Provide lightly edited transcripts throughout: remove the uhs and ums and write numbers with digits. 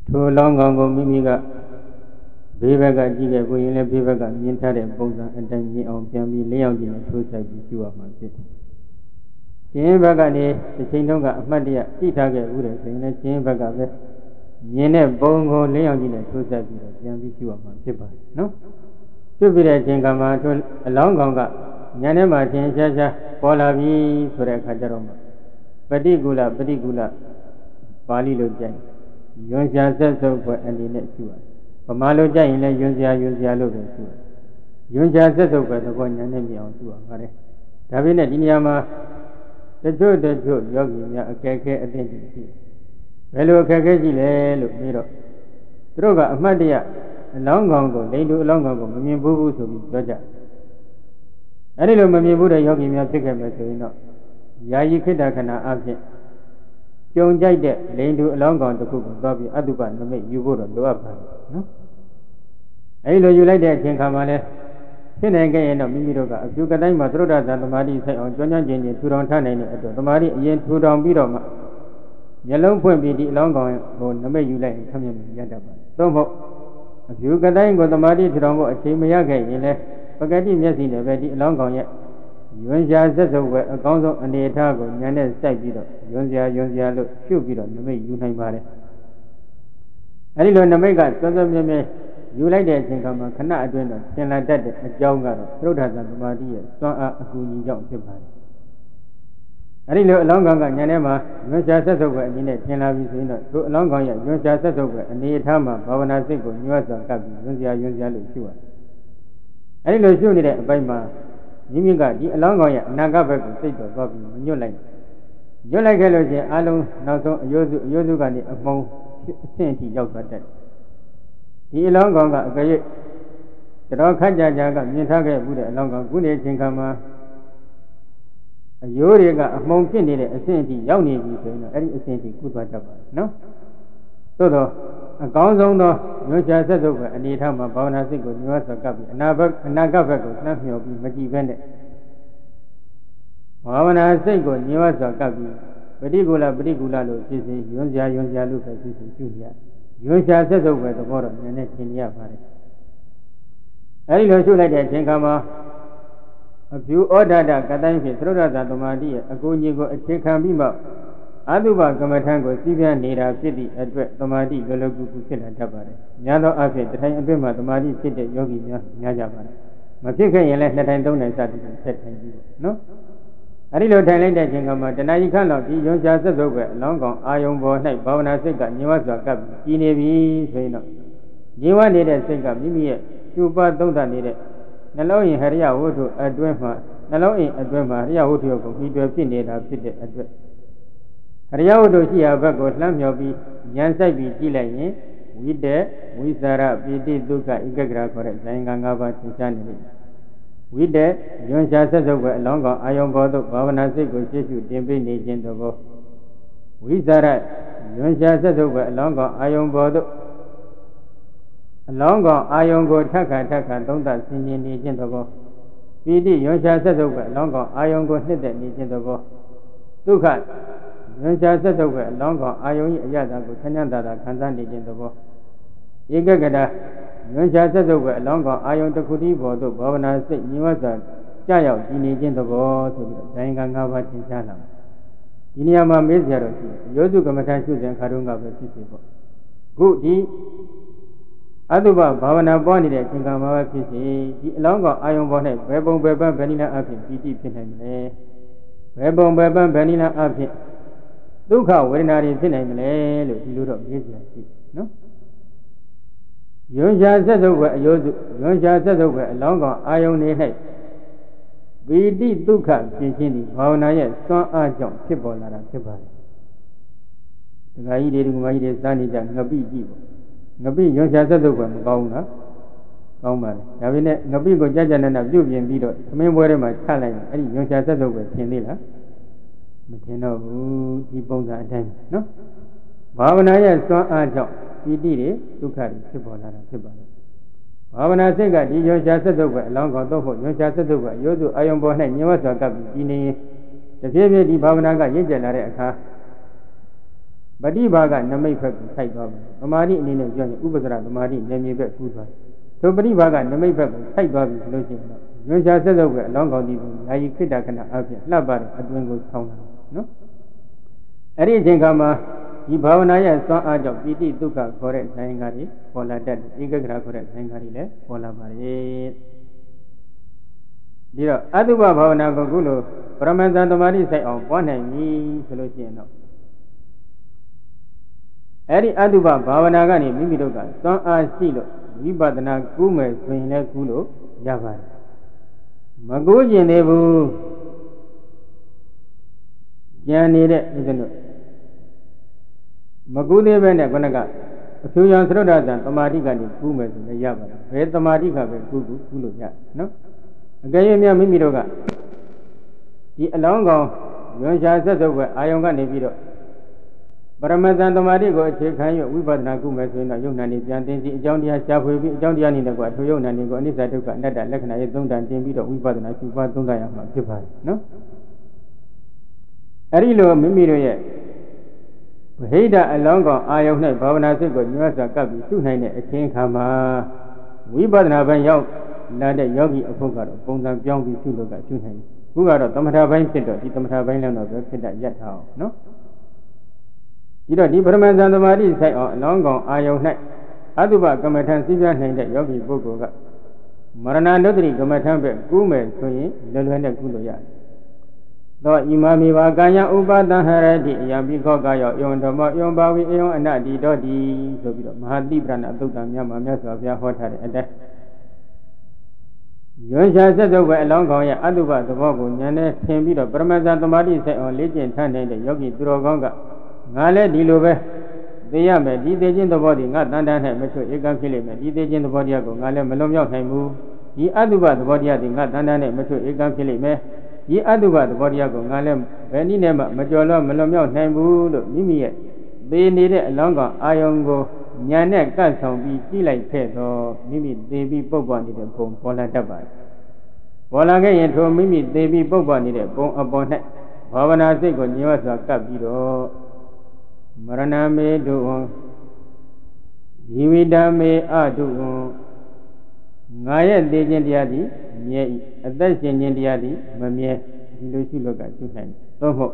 ထိုလောင်းကောင်ကိုမိမိကဘေးဘက်ကကြည့်ခဲ့ကိုရင်လည်းဘေးဘက်ကမြင်ထားတဲ့ပုံစံအတိုင်းမြင်အောင်ပြန်ပြီးလျှောက်ကြည့်နေထိုးဆိုင်ပြီးကျူရမှာဖြစ်တယ်။ရှင်ဘက်ကနေတစ်ချိန်တုန်းကအမှတ်တရကြည့်ထားခဲ့ဦးတယ်ဆိုရင်လည်းရှင်ဘက်ကပဲမြင်တဲ့ပုံကိုလျှောက်ကြည့်နေထိုးဆိုင်ပြီးတော့ပြန်ပြီးကျူရမှာဖြစ်ပါတယ်နော်။ကျူပြီးတဲ့အချိန်ကမှထိုအလောင်းကောင်ကညာထဲမှာသင်ရှားရှားပေါ်လာပြီဆိုတဲ့အခါကျတော့မှပฏิကူလပါဠိလိုကြိုက်ယွန်ရှာဆက်စုပ်ဖွယ်အနေနဲ့ကျူရတယ်ဗမာလိုကြိုက်ရင်လည်းယွန်စရာလို့ပဲကျူရတယ်ယွန်ရှာဆက်စုပ်ဖွယ်သဘောညာနဲ့မြင်အောင်ကျူရပါတယ်ဒါပေမဲ့ဒီနေရာမှာတချို့ယောဂီများအခက်ခဲအသိဉာဏ်ရှိဘယ်လိုအခက်ခဲရှိလဲလို့ပြီးတော့သူတို့ကအမှတ်တရအလောင်းကောင်ကိုလိန်တူအလောင်းကောင်ကိုမမြင်ဘူးဆိုပြီးပြောကြအဲ့ဒီလိုမမြင်ဘူးတဲ့ယောဂီများဖြစ်ခဲ့မယ်ဆိုရင်တော့ယာယီခိတ္တခဏအဖြစ်ကြုံကြိုက်တဲ့လိန်တူအလောင်းကောင်တစ်ခုကိုသွားပြီးအတုပနမိတ်ယူဖို့တော့လိုအပ်ပါတယ်နော်အဲ့ဒီလိုယူလိုက်တဲ့အချိန်ခါမှာလဲဖြစ်နိုင်ခဲ့ရင်တော့မိမိတို့ကအပြုကတိုင်းမှာသရုပ်ဒသသမာဓိဆိုင်အောင်ကြွချင်းချင်းထူထောင်ထားနိုင်တဲ့အတွက်သမာဓိအရင်ထူထောင်ပြီးတော့မှမျက်လုံးဖွင့်ပြီးဒီအလောင်းကောင်ကိုနမိတ်ယူလိုက်ရင်ခမျက်မြင်ရတတ်ပါတယ်သို့မဟုတ်အပြုကတိုင်းကိုသမာဓိထူထောင်ဖို့အချိန်မရခဲ့ရင်လဲပကတိမျက်စိနဲ့ပဲဒီအလောင်းကောင်ရဲ့ယွန်ရှာဆက်စုပ်ပဲအကောင်းဆုံးအနေအထားကိုဉာဏ်နဲ့စိုက်ပြီးတော့ယွန်ရှာလို့ရှုပ်ပြီးတော့နမိတ်ယူနိုင်ပါတယ်အဲဒီလိုနမိတ်ကစောစောမြဲမြဲယူလိုက်တဲ့အချိန်ကမှခဏအတွင်းတော့သင်လာတတ်တဲ့အကြောင်းကတော့သရုပ်ထသသမာဓိရဲ့စွမ်းအားအကူအညီကြောင့်ဖြစ်ပါတယ်အဲဒီလိုအလောင်းကောင်ကဉာဏ်ထဲမှာယွန်ရှာဆက်စုပ်ပဲအနေနဲ့သင်လာပြီဆိုရင်တော့သူအလောင်းကောင်ရဲ့ယွန်ရှာဆက်စုပ်ပဲအနေအထားမှာဘာဝနာစိတ်ကိုညှို့စွာကပ်ပြီးယွန်ရှာလို့ရှုရတယ်အဲဒီလိုရှုနေတဲ့အပိုင်းမှာမိမိကဒီအလောင်းကောင်ရဲ့အနာဂတ်ဘက်ကိုစိတ်တော်သွားပြီးမညွတ်လိုက်ခဲ့လို့ချင်းအလုံးနောက်ဆုံးအယိုးစုကနေအမှုံအဆင့်အထိရောက်သွားတယ်ဒီအလောင်းကောင်ကအကြိတ်တော်ခက်ကြကမြင်ထားခဲ့မှုတဲ့အလောင်းကောင်ခုနေချင်းခါမှာအယိုးတွေကအမှုံဖြစ်နေတဲ့အဆင့်အထိရောက်နေပြီဆိုရင်တော့အဲ့ဒီအဆင့်အထိကုသွားတတ်ပါတယ်နော်သို့တော့အကောင်းဆုံးသောညွှန်ကြားဆက်စုပ်ပဲအနေထားမှာဘာဝနာစိတ်ကိုညွှန်ဆွကပ်ပြီးအနာဂတ်ဘက်ကိုနှပ်မြော်ပြီးမကြည့်ဘဲနဲ့ဘာဝနာစိတ်ကိုညွှန်ဆွကပ်ပြီးပฏิကူလလို့ဖြစ်စေယွန်စရာလို့ပဲဖြစ်စေကျุရယွန်ရှာဆက်စုပ်ပဲသဘောတော့နည်းနည်းသင်ရပါတယ်အဲဒီလိုရှုလိုက်တဲ့အချိန်ခါမှာအပြုဩဒတကတိုင်းဖြင့်သရုပ်ဒသသမာဓိရဲ့အကူအညီကိုအခြေခံပြီးမှအတုပကမ္မထံကိုစီးပြနေတာဖြစ်သည့်အတွက်သမာဓိလောလောကူကူဖြစ်လာတတ်ပါတယ်။များသောအားဖြင့်တထိုင်အတွင်းမှာသမာဓိဖြစ်တဲ့ယောဂီများများကြပါတယ်။မဖြစ်ခဲ့ရင်လည်း2ထိုင်3ထိုင်စသည်ဖြင့်ဆက်ထိုင်ပြီးနော်။အဲဒီလိုထိုင်လိုက်တဲ့အချိန်ကမှတဏှာကြီးခန့်လောက်ဒီယုံရှာဆက်စုပ်ပဲအလောင်းကောင်အာယုံပေါ်၌ဘာဝနာစိတ်ကညင်ဝစွာကပ်ပြီးကြည်နေပြီဆိုရင်တော့ညင်ဝနေတဲ့စိတ်ကမိမိရဲ့ကျူပသုံးသနေတဲ့နှလုံးရင်ဟရိယဝတ္ထုအတွင်းမှာနှလုံးအိမ်အတွင်းမှာဟရိယဝတ္ထုကိုပြီးတွယ်ဖြစ်နေတာဖြစ်တဲ့အတွက်ဟရိယဝတ္ထုရှိရာဘက်ကိုလှမ်းမြော်ပြီးဉာဏ်စိုက်ပြီးကြည့်လိုက်ရင်ဝိတေဝိသရပိတိဒုက္ခဧကဂရခေါ်တဲ့ဇိုင်ကံ၅ပါးသင်ကြားနေလိမ့်မယ်ဝိတေယွန်ရှာဆက်စုပ်ပဲအလောင်းကောင်အာယုံဘောသို့ဘာဝနာစိတ်ကိုရှေ့ရှုတင်ပေးနေခြင်းသဘောဝိသရယွန်ရှာဆက်စုပ်ပဲအလောင်းကောင်အာယုံဘောသို့အလောင်းကောင်အာယုံကိုထက်ခါသုံးသဆင်ခြင်နေခြင်းသဘောပိတိယွန်ရှာဆက်စုပ်ပဲအလောင်းကောင်အာယုံကိုနှစ်သက်နေခြင်းသဘောဒုက္ခယွန်ရှာဆက်စုပ်ပဲအလောင်းကောင်အာယုံ၏အရသာကိုချမ်းသာတာခံစားနေခြင်းသဘောဧကဂတယွန်ရှာဆက်စုပ်ပဲအလောင်းကောင်အာယုံတစ်ခုတည်းပေါ်သို့ဘာဝနာစိတ်ညီဝစွာကြာရောက်ကြည်နေခြင်းသဘောဆိုပြီးတော့ဇိုင်ကံ၅ပါးသင်ကြားလာဒီနေရာမှာမေးစရာတော့ရှိတယ်ယောစုကမ္မထာရှုစဉ်ခါတုန်းကပဲဖြစ်စေပေါ့ခုဒီအတုပဘာဝနာပွားနေတဲ့အချိန်ကမှာပဲဖြစ်စေဒီအလောင်းကောင်အာယုံပေါ်၌ဘယ်ပုံဘယ်ပန်းဘယ်နည်းလားအဖြစ်ပီတိဖြစ်နိုင်မလဲဘယ်ပုံဘယ်ပန်းဘယ်နည်းလားအဖြစ်ဒုက္ခဝေဒနာတွေဖြစ်နိုင်မလဲလို့ဒီလိုတော့မေးစရာရှိနော်ယွန်ရှာဆက်စုပ်ပဲအယောစုယွန်ရှာဆက်စုပ်ပဲအလောင်းကောင်အာယုန်နေ၌ပီတိဒုက္ခဖြစ်ခြင်းဒီဘာဝနာရဲ့စွမ်းအားကြောင့်ဖြစ်ပေါ်လာတာဖြစ်ပါတယ်ဒကာကြီးတွေဒကာမကြီးတွေစားနေကြငပိကြည့်ပေါ့ငပိယွန်ရှာဆက်စုပ်ပဲမကောင်းဘူးနော်ကောင်းပါလေဒါပေမဲ့ငပိကိုကြနပြုတ်ပြင်ပြီးတော့သမင်းပွဲထဲမှာချလိုက်ရင်အဲ့ဒီယွန်ရှာဆက်စုပ်ပဲရှင်သေးလားမထင်တော့ဘူးဒီပုံစံအတိုင်းနော်ဘာဝနာရဲ့စွမ်းအားကြောင့်ပီတိတွေဒုက္ခတွေဖြစ်ပေါ်လာတာဖြစ်ပါတယ်ဘာဝနာစိတ်ကဒီယွန်ရှာဆက်စုပ်ပဲအလောင်းကောင်တော့ဟုတ်ယွန်ရှာဆက်စုပ်ပဲရိုးစုအာယုံပေါ်၌ညဝစွာကပ်ပြီးဒီနေတဖြည်းဖြည်းဒီဘာဝနာကရင့်ကျက်လာတဲ့အခါပฏิဘာကနမိတ်ဖက်ကိုစိုက်သွားပြီသမာဓိအနေနဲ့ပြောရင်ဥပဒရာသမာဓိဉာဏ်မြေဘက်ကူးသွားထိုပฏิဘာကနမိတ်ဖက်ကိုစိုက်သွားပြီဆိုလို့ရှိရင်တော့ညွှန်ရှားဆက်စုပ်ပဲအလောင်းကောင်းဒီကိုယာယီခိတ္တခဏအပြင်လှပ်ပါတဲ့အတွင်ကိုဆောင်းတာနော်အဲ့ဒီအချိန်ခါမှာဒီဘာဝနာရဲ့စွမ်းအားကြောင့်ပိဋိဒုက္ခခေါ်တဲ့ဆိုင်ကားတွေပေါ်လာတတ်တယ်ဧကဂရခေါ်တဲ့ဆိုင်ကားတွေလည်းပေါ်လာပါတယ်ဒီတော့အတုပဘာဝနာကိုခုလိုပရမဇန်သမာဓိစိုက်အောင်ပွားနိုင်ပြီဆိုလို့ရှိရင်တော့အဲ့ဒီအတုပဘာဝနာကနေမိမိတို့ကစွမ်းအားရှိလို့ဝိပဿနာကူးမယ်ဆိုရင်လည်းကူးလို့ရပါတယ်မကူးကျင်သေးဘူးကြံနေတဲ့ဦးဇင်းတို့မကူးသေးပဲနဲ့ခဏကအဖြူရောင်သရုတ်တသံသမာဓိကနေကူးမယ်ဆိုလည်းရပါတယ်ဘယ်သမာဓိကပဲကူးလို့ရနော်အကယ်၍များမိမိတို့ကဒီအလောင်းကောင်ရွှန်ရှားဆက်စုပ်ပဲအာယုံကနေပြီးတော့ပရမဇန်သမာဓိကိုအခြေခံ၍ဝိပဿနာကုမယ်ဆိုရင်တော့ယုံနာနေပြန်သိစီအကြောင်းတရားရှားဖွေပြီးအကြောင်းတရားနေတဲ့ကွာထိုယုံနာနေကိုအနိစ္စဒုက္ခအနတ္တလက္ခဏာရဲ့သုံးတန်တင်ပြီးတော့ဝိပဿနာရှုပါသုံးတန်ရမှာဖြစ်ပါတယ်နော်အဲ့ဒီလိုမိမိတို့ရဲ့ဗဟိတအလောင်းကောင်အာယုံနဲ့ဘာဝနာစိတ်ကိုညွှန်စွာကပ်ပြီးရှုနိုင်တဲ့အချိန်ခါမှာဝိပဿနာဘက်ရောက်လာတဲ့ယောဂီအဖို့ကတော့ပုံစံပြောင်းပြီးရှုလို့ကရှုနိုင်တယ်ခုကတော့သမထဘိုင်းဖြစ်တော့ဒီသမထဘိုင်းလည်းတော့ပဲဖြစ်တတ်ရပ်ထားအောင်နော်ဒီတော့ဒီပရမဇန်သမာဓိဆိုင်အောင်အလောင်းကောင်အာယုံ၌အတုပကမ္မထံစီးပြနိုင်တဲ့ယောဂီပုဂ္ဂိုလ်ကမရဏနုတ္တိကမ္မထံပဲကူးမယ်ဆိုရင်လွယ်နဲ့ကူးလို့ရတယ်သောဣမမိဘာကာယဥပါဒံဟရတိအယံပိခောကာယောယုံဓမ္မယုံဘာဝိအယုံအနတ္တိတောတိဆိုပြီးတော့မဟာတိပ္ပဏသုတ်တံမြတ်မှာမြတ်စွာဘုရားဟောထားတဲ့အတိုင်းရွှန်ရှားဆက်စုပ်ပဲအလောင်းကောင်ရဲ့အတုပသဘောကိုဉာဏ်နဲ့သင်ပြီးတော့ပရမဇန်သမာဓိဆိုင်အောင်လေ့ကျင့်ထားနေတဲ့ယောဂီသူတော်ကောင်းကငါလည်းဒီလိုပဲသိရမယ်ဒီသိခြင်းသဘောဒီငါတန်တန်းနဲ့မချွတ်ဧကံဖြစ်လိမ့်မယ်ဒီသိခြင်းသဘောတရားကိုငါလည်းမလွန်မြောက်နိုင်ဘူးဒီအတုပသဘောတရားဒီငါတန်တန်းနဲ့မချွတ်ဧကံဖြစ်လိမ့်မယ်ဒီအတုပသဘောတရားကိုငါလည်းဘယ်နည်းနဲ့မှမကျော်လွန်မလွန်မြောက်နိုင်ဘူးလို့မိမိရဲ့သေနေတဲ့အလောင်းကောင်အာယုံကိုဉာဏ်နဲ့ကပ်ဆောင်ပြီးကြည့်လိုက်ခဲ့တော့မိမိသေပြီးပုတ်ပွားနေတဲ့ပုံပေါ်လာတတ်ပါတယ်ပေါ်လာခဲ့ရင်ထိုမိမိသေပြီးပုတ်ပွားနေတဲ့ပုံအပေါ်၌ဘာဝနာစိတ်ကိုညှို့စွာကပ်ပြီးတော့မရဏမေတုဝံဇီဝိတမေအတုဝံငါရဲ့သေခြင်းတရားသည်မြဲ၏အသက်ရှင်ခြင်းတရားသည်မမြဲဒီလိုရှိလို့ကရှုနိုင်တယ်သို့မဟုတ်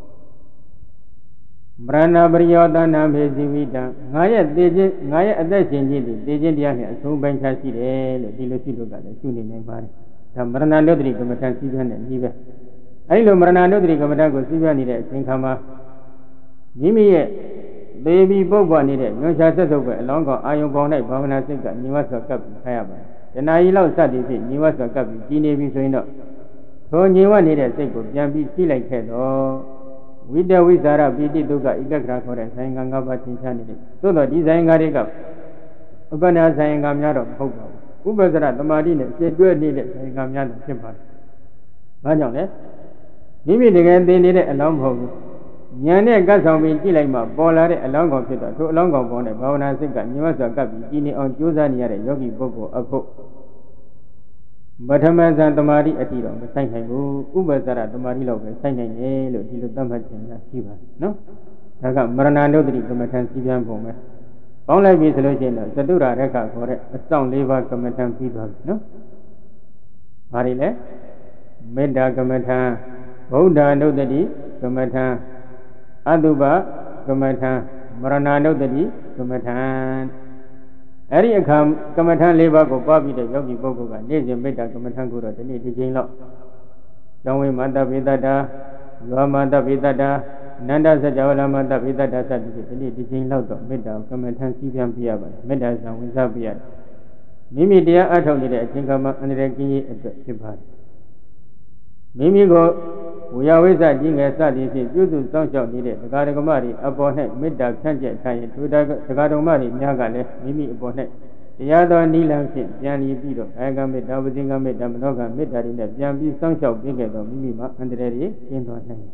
မရဏပရိယောသနာမေဇီဝိတံငါရဲ့သေခြင်းငါရဲ့အသက်ရှင်ခြင်းသည်သေခြင်းတရားနဲ့အဆုံးပိုင်းခြားရှိတယ်လို့ဒီလိုရှိလို့ကလည်းရှုနေနိုင်ပါတယ်ဒါမရဏနုတ္တိကမ္မထံစီးပြတဲ့ဤပဲအဲဒီလိုမရဏနုတ္တိကမ္မထံကိုစီးပြနေတဲ့အချိန်ခါမှာမိမိရဲ့သေပြီးပုတ်ပွားနေတဲ့ညွှန်ရှားဆက်စုပ်ပဲအလောင်းကောင်အာယုံပေါင်း၌ဘာဝနာစိတ်ကညီဝတ်စွာကပ်ပြီးထားရပါတယ်တဏှာကြီးလောက်စသည်ဖြင့်ညီဝတ်စွာကပ်ပြီးကြီးနေပြီဆိုရင်တော့ထိုညီဝတ်နေတဲ့စိတ်ကိုပြန်ပြီးကြည့်လိုက်ခဲ့တော့ဝိတဝိဇာရပိတိဒုက္ခဧကဂရခေါ်တဲ့ဆိုင်ငံ၅ပါးသင်္ချာနေတယ်သို့တော့ဒီဆိုင်ငံတွေကဥပနာဆိုင်ငံများတော့မဟုတ်ပါဘူးဥပဇရသမာဓိနဲ့ရှင်းတွဲနေတဲ့ဆိုင်ငံများတော့ဖြစ်ပါတယ်ဘာကြောင့်လဲမိမိတကယ်သိနေတဲ့အလောင်းမဟုတ်ဘူးဉာဏ်နဲ့ကပ်ဆောင်ပြီးကြည့်လိုက်မှပေါ်လာတဲ့အလောင်းကောင်ဖြစ်တော့ထိုအလောင်းကောင်ပေါ်တဲ့ဘာဝနာစိတ်ကညီမစွာကပ်ပြီးကြည်နေအောင်ကြိုးစားနေရတဲ့ယောဂီပုဂ္ဂိုလ်အဖို့ပထမဇန်သမာဓိအတိတော့မဆိုင်နိုင်ဘူးဥပဇရသမာဓိလောက်ပဲဆိုင်နိုင်တယ်လို့ဒီလိုသတ်မှတ်ခြင်းကရှိပါတယ်နော်ဒါကမရဏနုတ္တိကမ္မထံစီပြန်ပုံပဲပေါင်းလိုက်ပြီဆိုလို့ရှိရင်တော့သတုရရက္ခခေါ်တဲ့အဆောင်၄ပါးကမ္မထံပြီးသွားပြီနော်ဘာတွေလဲမေတ္တာကမ္မထံဗုဒ္ဓနုတ္တိကမ္မထံအတုပကမ္မထံမရဏနုတ္တိကမ္မထံအဲ့ဒီအခါကမ္မထံ၄ပါးကိုပွားပြီးတဲ့ယောဂီပုဂ္ဂိုလ်ကနေ့စဉ်မေတ္တာကမ္မထံကိုတော့ဒီနေ့ဒီချိန်လောက်ကျောင်းဝိမန္တပိတ္တာလောမန္တပိတ္တာနန္ဒစကြဝဠာမန္တပိတ္တာစသည်ဖြင့်ဒီနေ့ဒီချိန်လောက်တော့မေတ္တာကမ္မထံစီးပြန်ပြရပါတယ်မေတ္တာဆံဝင်စားပြရတယ်မိမိတရားအထောက်နေတဲ့အချိန်ကမှအန္တရာယ်ကင်းရေးအတွက်ဖြစ်ပါတယ်မိမိကိုဝိယဝိဇ္ဇကြီးငယ်စသည်ဖြင့်ပြုစုစောင့်ရှောက်နေတဲ့ဒကာဒကမတွေအပေါ်၌မေတ္တာဖြန့်ကျက်ထားရင်ဒကာဒကမတွေများကလည်းမိမိအပေါ်၌တရားတော်နိလန်းဖြင့်ပြန်ပြီးတော့ကာယကမေတ္တာဝစီကမေတ္တာမနောကမေတ္တာတွေနဲ့ပြန်ပြီးစောင့်ရှောက်ပေးခဲ့တော့မိမိမှာအန္တရာယ်တွေကျင်းသွားနိုင်တယ်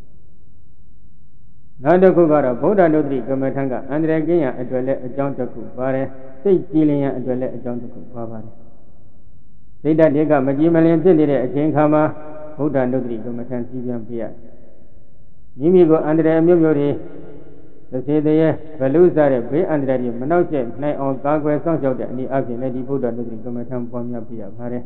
နောက်တစ်ခုကတော့ဗုဒ္ဓနုတ္တိကမ္မထံကအန္တရာယ်ကင်းရန်အတွက်လည်းအကြောင်းတစ်ခုပါတယ်စိတ်ကြည်လင်ရန်အတွက်လည်းအကြောင်းတစ်ခုပါပါတယ်စိတ်ဓာတ်တွေကမကြည်မလင်ဖြစ်နေတဲ့အချိန်ခါမှာဗုဒ္ဓနုတ္တိကမ္မထံစီပြန်ပြရမိမိကိုအန္တရာယ်မျိုးမျိုးတွေစေတည်းဘလူစားတဲ့ဘေးအန္တရာယ်တွေမနှောက်ယှက်နိုင်အောင်ကာကွယ်စောင့်ရှောက်တဲ့အနေအချင်းလည်းဒီဗုဒ္ဓနုဒတိကမ္မထံပွားများပြရပါတယ်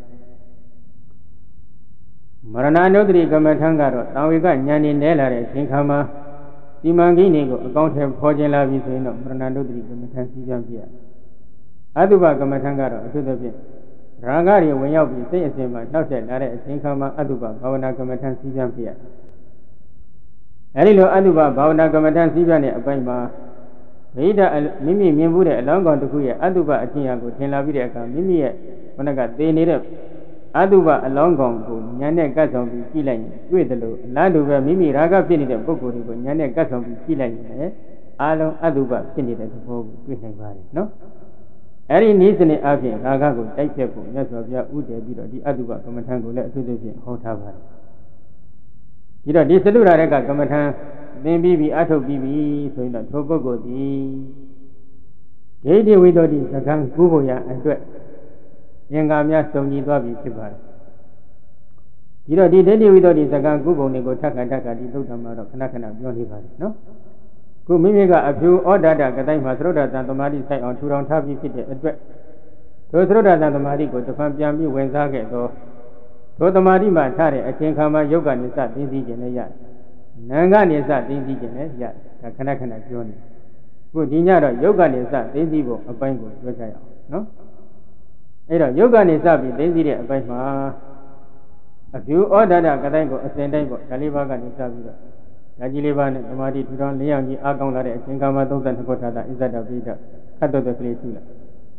မရဏနုဒတိကမ္မထံကတော့တာဝေကဉာဏ်နဲ့နဲလာတဲ့အချိန်ခါမှာဒီမန်ကြီးတွေကိုအကောင့်ထဲဖော်ကျင်လာပြီဆိုရင်တော့မရဏနုဒတိကမ္မထံစီးပြန်ပြရအတုပကမ္မထံကတော့အထူးသဖြင့်ရာဂတွေဝင်ရောက်ပြီးစိတ်အစဉ်မှာနှောက်ယှက်လာတဲ့အချိန်ခါမှာအတုပဘာဝနာကမ္မထံစီးပြန်ပြရအဲဒီလိုအတုပဘာဝနာကမ္မထံစီးပြန်တဲ့အပိုင်းမှာဗိဓာမိမိမြင်မှုတဲ့အလောင်းကောင်တစ်ခုရဲ့အတုပအချင်းရာကိုထင်လာပြီးတဲ့အခါမိမိရဲ့ခန္ဓာကသေနေတဲ့အတုပအလောင်းကောင်ကိုဉာဏ်နဲ့ကတ်ဆောင်ပြီးကြည့်လိုက်ရင်တွေ့တယ်လို့အလားတူပဲမိမိရာဂဖြစ်နေတဲ့ပုဂ္ဂိုလ်တွေကိုဉာဏ်နဲ့ကတ်ဆောင်ပြီးကြည့်လိုက်ရင်အာလုံးအတုပဖြစ်နေတဲ့သဘောကိုတွေ့နိုင်ပါတယ်နော်အဲ့ဒီနည်းစနစ်အပြင်ရာဂကိုတိုက်ဖြတ်ဖို့မြတ်စွာဘုရားဥတည်ပြီးတော့ဒီအတုပကမ္မထံကိုလည်းအထူးသဖြင့်ဟောထားပါတယ်ဒီတော့ဒီသတုရာရကကမ္မထံသင်ပြီးအထုတ်ပြီးဆိုရင်တော့ထိုပုဂ္ဂိုလ်သည်ဒိဋ္ဌိဝိတ္တိစကံကုဖို့ရအတွက်ဉာဏ်ကာများစုံညီသွားပြီဖြစ်ပါတယ်ဒီတော့ဒီဒိဋ္ဌိဝိတ္တိစကံကုပုံတွေကိုထပ်ခါဒီသုတ်တံမှာတော့ခဏပြောနေပါတယ်နော်ခုမိမိကအဖြူဩဒတကတိုင်းမှာသရုဒ္ဓတံသမာဓိဆိုင်အောင်ထူထောင်ထားပြီးဖြစ်တဲ့အတွက်ထိုသရုဒ္ဓတံသမာဓိကိုတစ်ဖန်ပြန်ပြီးဝင်စားခဲ့တော့ထိုသမာဓိမှာထားတဲ့အချိန်ခါမှာယုတ်ကနေစသိသိခြင်းနဲ့ရတယ်နာမ်ကနေစသိသိခြင်းနဲ့ရတယ်ဒါခဏပြောနေခုဒီညတော့ယုတ်ကနေစသိသိဖို့အပိုင်းကိုပြောကြရအောင်နော်အဲ့တော့ယုတ်ကနေစပြီးသိသိတဲ့အပိုင်းမှာအဖြူဩဒတကတိုင်းကိုအစဉ်တိုင်းပေါ့ဒါလေးပါးကနေစပြီးတော့ဒါကြီးလေးပါးနဲ့သမာဓိထူထောင်၄အောင်ကြီးအားကောင်းလာတဲ့အချိန်ခါမှာ32ခုထာတာဣဇဒပိဋကခတ်တော်တဲ့ကလေးရှုလိုက်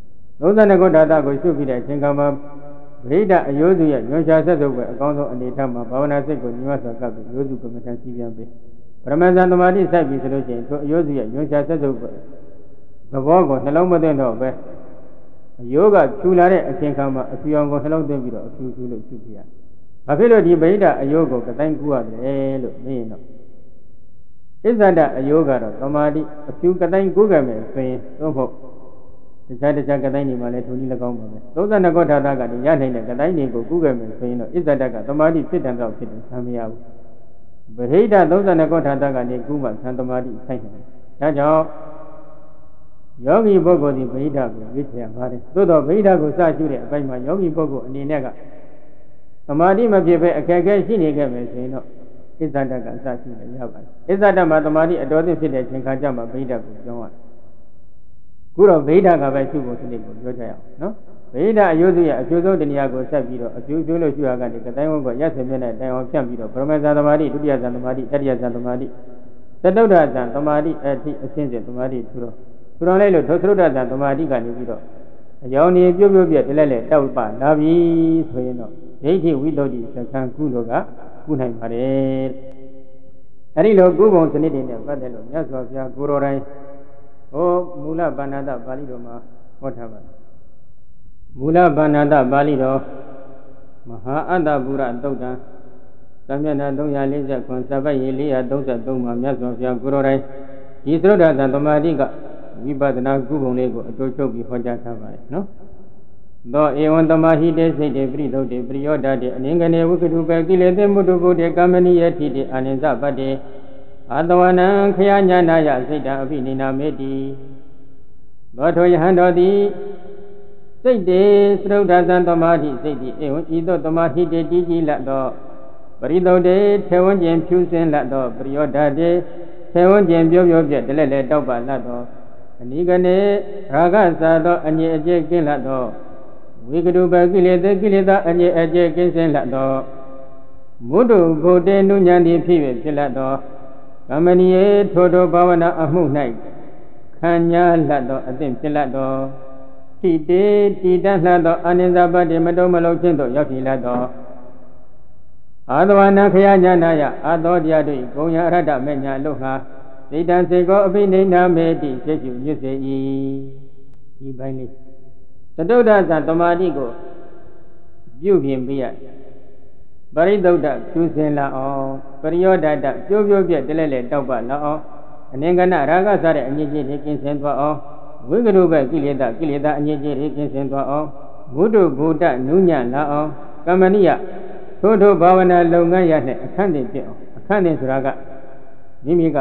32ခုထာတာကိုရှုပြီးတဲ့အချိန်ခါမှာဗိဓာအယောစုရဲ့ညွန်ရှာဆက်စုပ်ပဲအကောင်းဆုံးအနေထားမှာဘာဝနာစိတ်ကိုညွှန်စွာကပ်ပြီးယောစုကမ္မထံစီပြန်ပေးပရမဇ္ဇန်သမာဓိစိုက်ပြီးဆိုလို့ရှိရင်ထိုအယောစုရဲ့ညွန်ရှာဆက်စုပ်ပဲသဘောကိုနှလုံးမသွင်းတော့ပဲယောဂဖြူလာတဲ့အချိန်ခါမှာအဖြူအောင်ကိုနှလုံးသွင်းပြီးတော့အဖြူလို့ရှုပြရဘာဖြစ်လို့ဒီဗိဓာအယောကိုကတိုင်းကူရတယ်လို့မေးရင်တော့ဣဇဒအယောကတော့သမာဓိအဖြူကတိုင်းကူခဲ့မယ်ဆိုရင်သို့မဟုတ်တခြားကတိုင်းတွေမှာလည်းထုံကြီး၎င်းပါပဲ32ခုထာတာကနေရနိုင်တဲ့ကတိုင်းတွေကိုကူးခဲ့မယ်ဆိုရင်တော့ဣဇဒကသမာဓိဖြစ်တယ်တော့ဖြစ်တယ်ဆံမရဘူးဗဟိတ32ခုထာတာကနေကူးမှသံသမာဓိဆိုင်တယ်ဒါကြောင့်ယောဂီပုဂ္ဂိုလ်ဒီဗဟိတကိုရွေးချယ်ရပါတယ်သို့တော့ဗဟိတကိုစရှုတဲ့အပိုင်းမှာယောဂီပုဂ္ဂိုလ်အနေနဲ့ကသမာဓိမဖြစ်ပဲအခက်အခဲရှိနေခဲ့မယ်ဆိုရင်တော့ဣဇဒကအစရှုလည်းရပါတယ်ဣဇဒမှာသမာဓိအတော်သင့်ဖြစ်တဲ့အချိန်ခါကျမှဗဟိတကိုပြောင်းရတယ်ခုတော့ဗိဓာကပဲရှုဖို့စနစ်ကိုပြောကြရအောင်နော်ဗိဓာအယုစုရဲ့အကျိုးဆုံးတရားကိုဆက်ပြီးတော့အကျိုးလို့ရှုရကနေကတိုင်းဝန်းကရက်စင်မြဲနဲ့တိုင်အောင်ဖြန့်ပြီးတော့ပရမဇ္ဇန်သမာဓိဒုတိယဇန်သမာဓိတတိယဇန်သမာဓိသတုဒ္ဒဇန်သမာဓိအထိအစဉ်စဉ်သမာဓိထူတော်လိုက်လို့သတုဒ္ဒဇန်သမာဓိကနေပြီးတော့အယောင်နေပြုတ်ပြက်တလဲတောက်ပလာပြီဆိုရင်တော့ဒိဋ္ဌိဝိတ္တိစကံကုလို့ကကုနိုင်ပါတယ်အဲဒီလိုကုပုံစနစ်တွေနဲ့ပတ်သက်လို့မြတ်စွာဘုရားကိုရောတိုင်းမူလဗန္နတပါဠိတော်မှာဟောထားပါတယ်မူလဗန္နတပါဠိတော်မဟာအတ္တပုရသုတ်တံသမဏ349စပတ်ရေ433မှာမြတ်စွာဘုရားကိုရောတိုင်းဒီသရုဒ္ဓဇန်သမာဓိကဝိပဿနာကုပုံလေးကိုအတူချုပ်ပြီးဟောကြားထားပါတယ်နော်သောဧဝံသမာဟိတေစိတ်တေပရိသုတ်တေပရိယောဓတေအနင်္ဂနေဝိကတုပေကိလေသေမုတ္တကုတေကာမနိယတိတေအာနိသပတ္တေအတဝနံခယညာနာယစိတ်တံအပိနိနာမေတိသောထိုယဟံတော်သည်စိတ်တေသရုဒ္ဓဇံသမာဓိစိတ်တိဧဝံဤသို့သမာဟိတေတည်ကြည်လတ်သောပရိသုတ်တေထေဝံကျင်ဖြူစင်လတ်သောပရိယောဓတေထေဝံကျင်ပြိုးပြက်တလဲတောက်ပလတ်သောအနိကနေရာဂသာသောအငြိအကျက်ကင်းလတ်သောဝိကတုပကိလေသာအငြိအကျက်ကင်းစင်လတ်သောမုဒ္ဒုဂုတေနုညံတိဖြစ်၍ဖြစ်လတ်သောကမ္မနိယေထိုဘာဝနာအမှု၌ခံညာလတ်သောအသင့်ဖြစ်လတ်သောတိတေတိတတ်လတ်သောအာနိသပတ္တိမတုံမလုံးခြင်းသို့ရောက်ရှိလတ်သောအာသဝနာခယညာနာယအာသောတရားတို့ဂုံညာအရဟတမေညာလို့ဟာစိတ်တံစေကောအပိနိနာမေတိစေရှုညွတ်စေ၏ဒီပိုင်းလေးသတုဒ္ဒဇသမာဓိကိုပြုပြင်ပြရပရိသုဒ္ဓကျူးစင်လာအောင်ပရိယောဒတပြိုးပြက်တလဲတောက်ပလာအောင်အနင်္ဂနရာဂစားတဲ့အငြိကြီးတွေကင်းစင်သွားအောင်ဝိကရုပဲကိလေသာအငြိကြီးတွေကင်းစင်သွားအောင်ဘုဒ္ဓဘုဒ္ဓနုညံ့လာအောင်ကမ္မနိယထိုဘာဝနာလုပ်ငန်းရနဲ့အခန့်တင်ဖြစ်အောင်အခန့်တင်ဆိုတာကမိမိက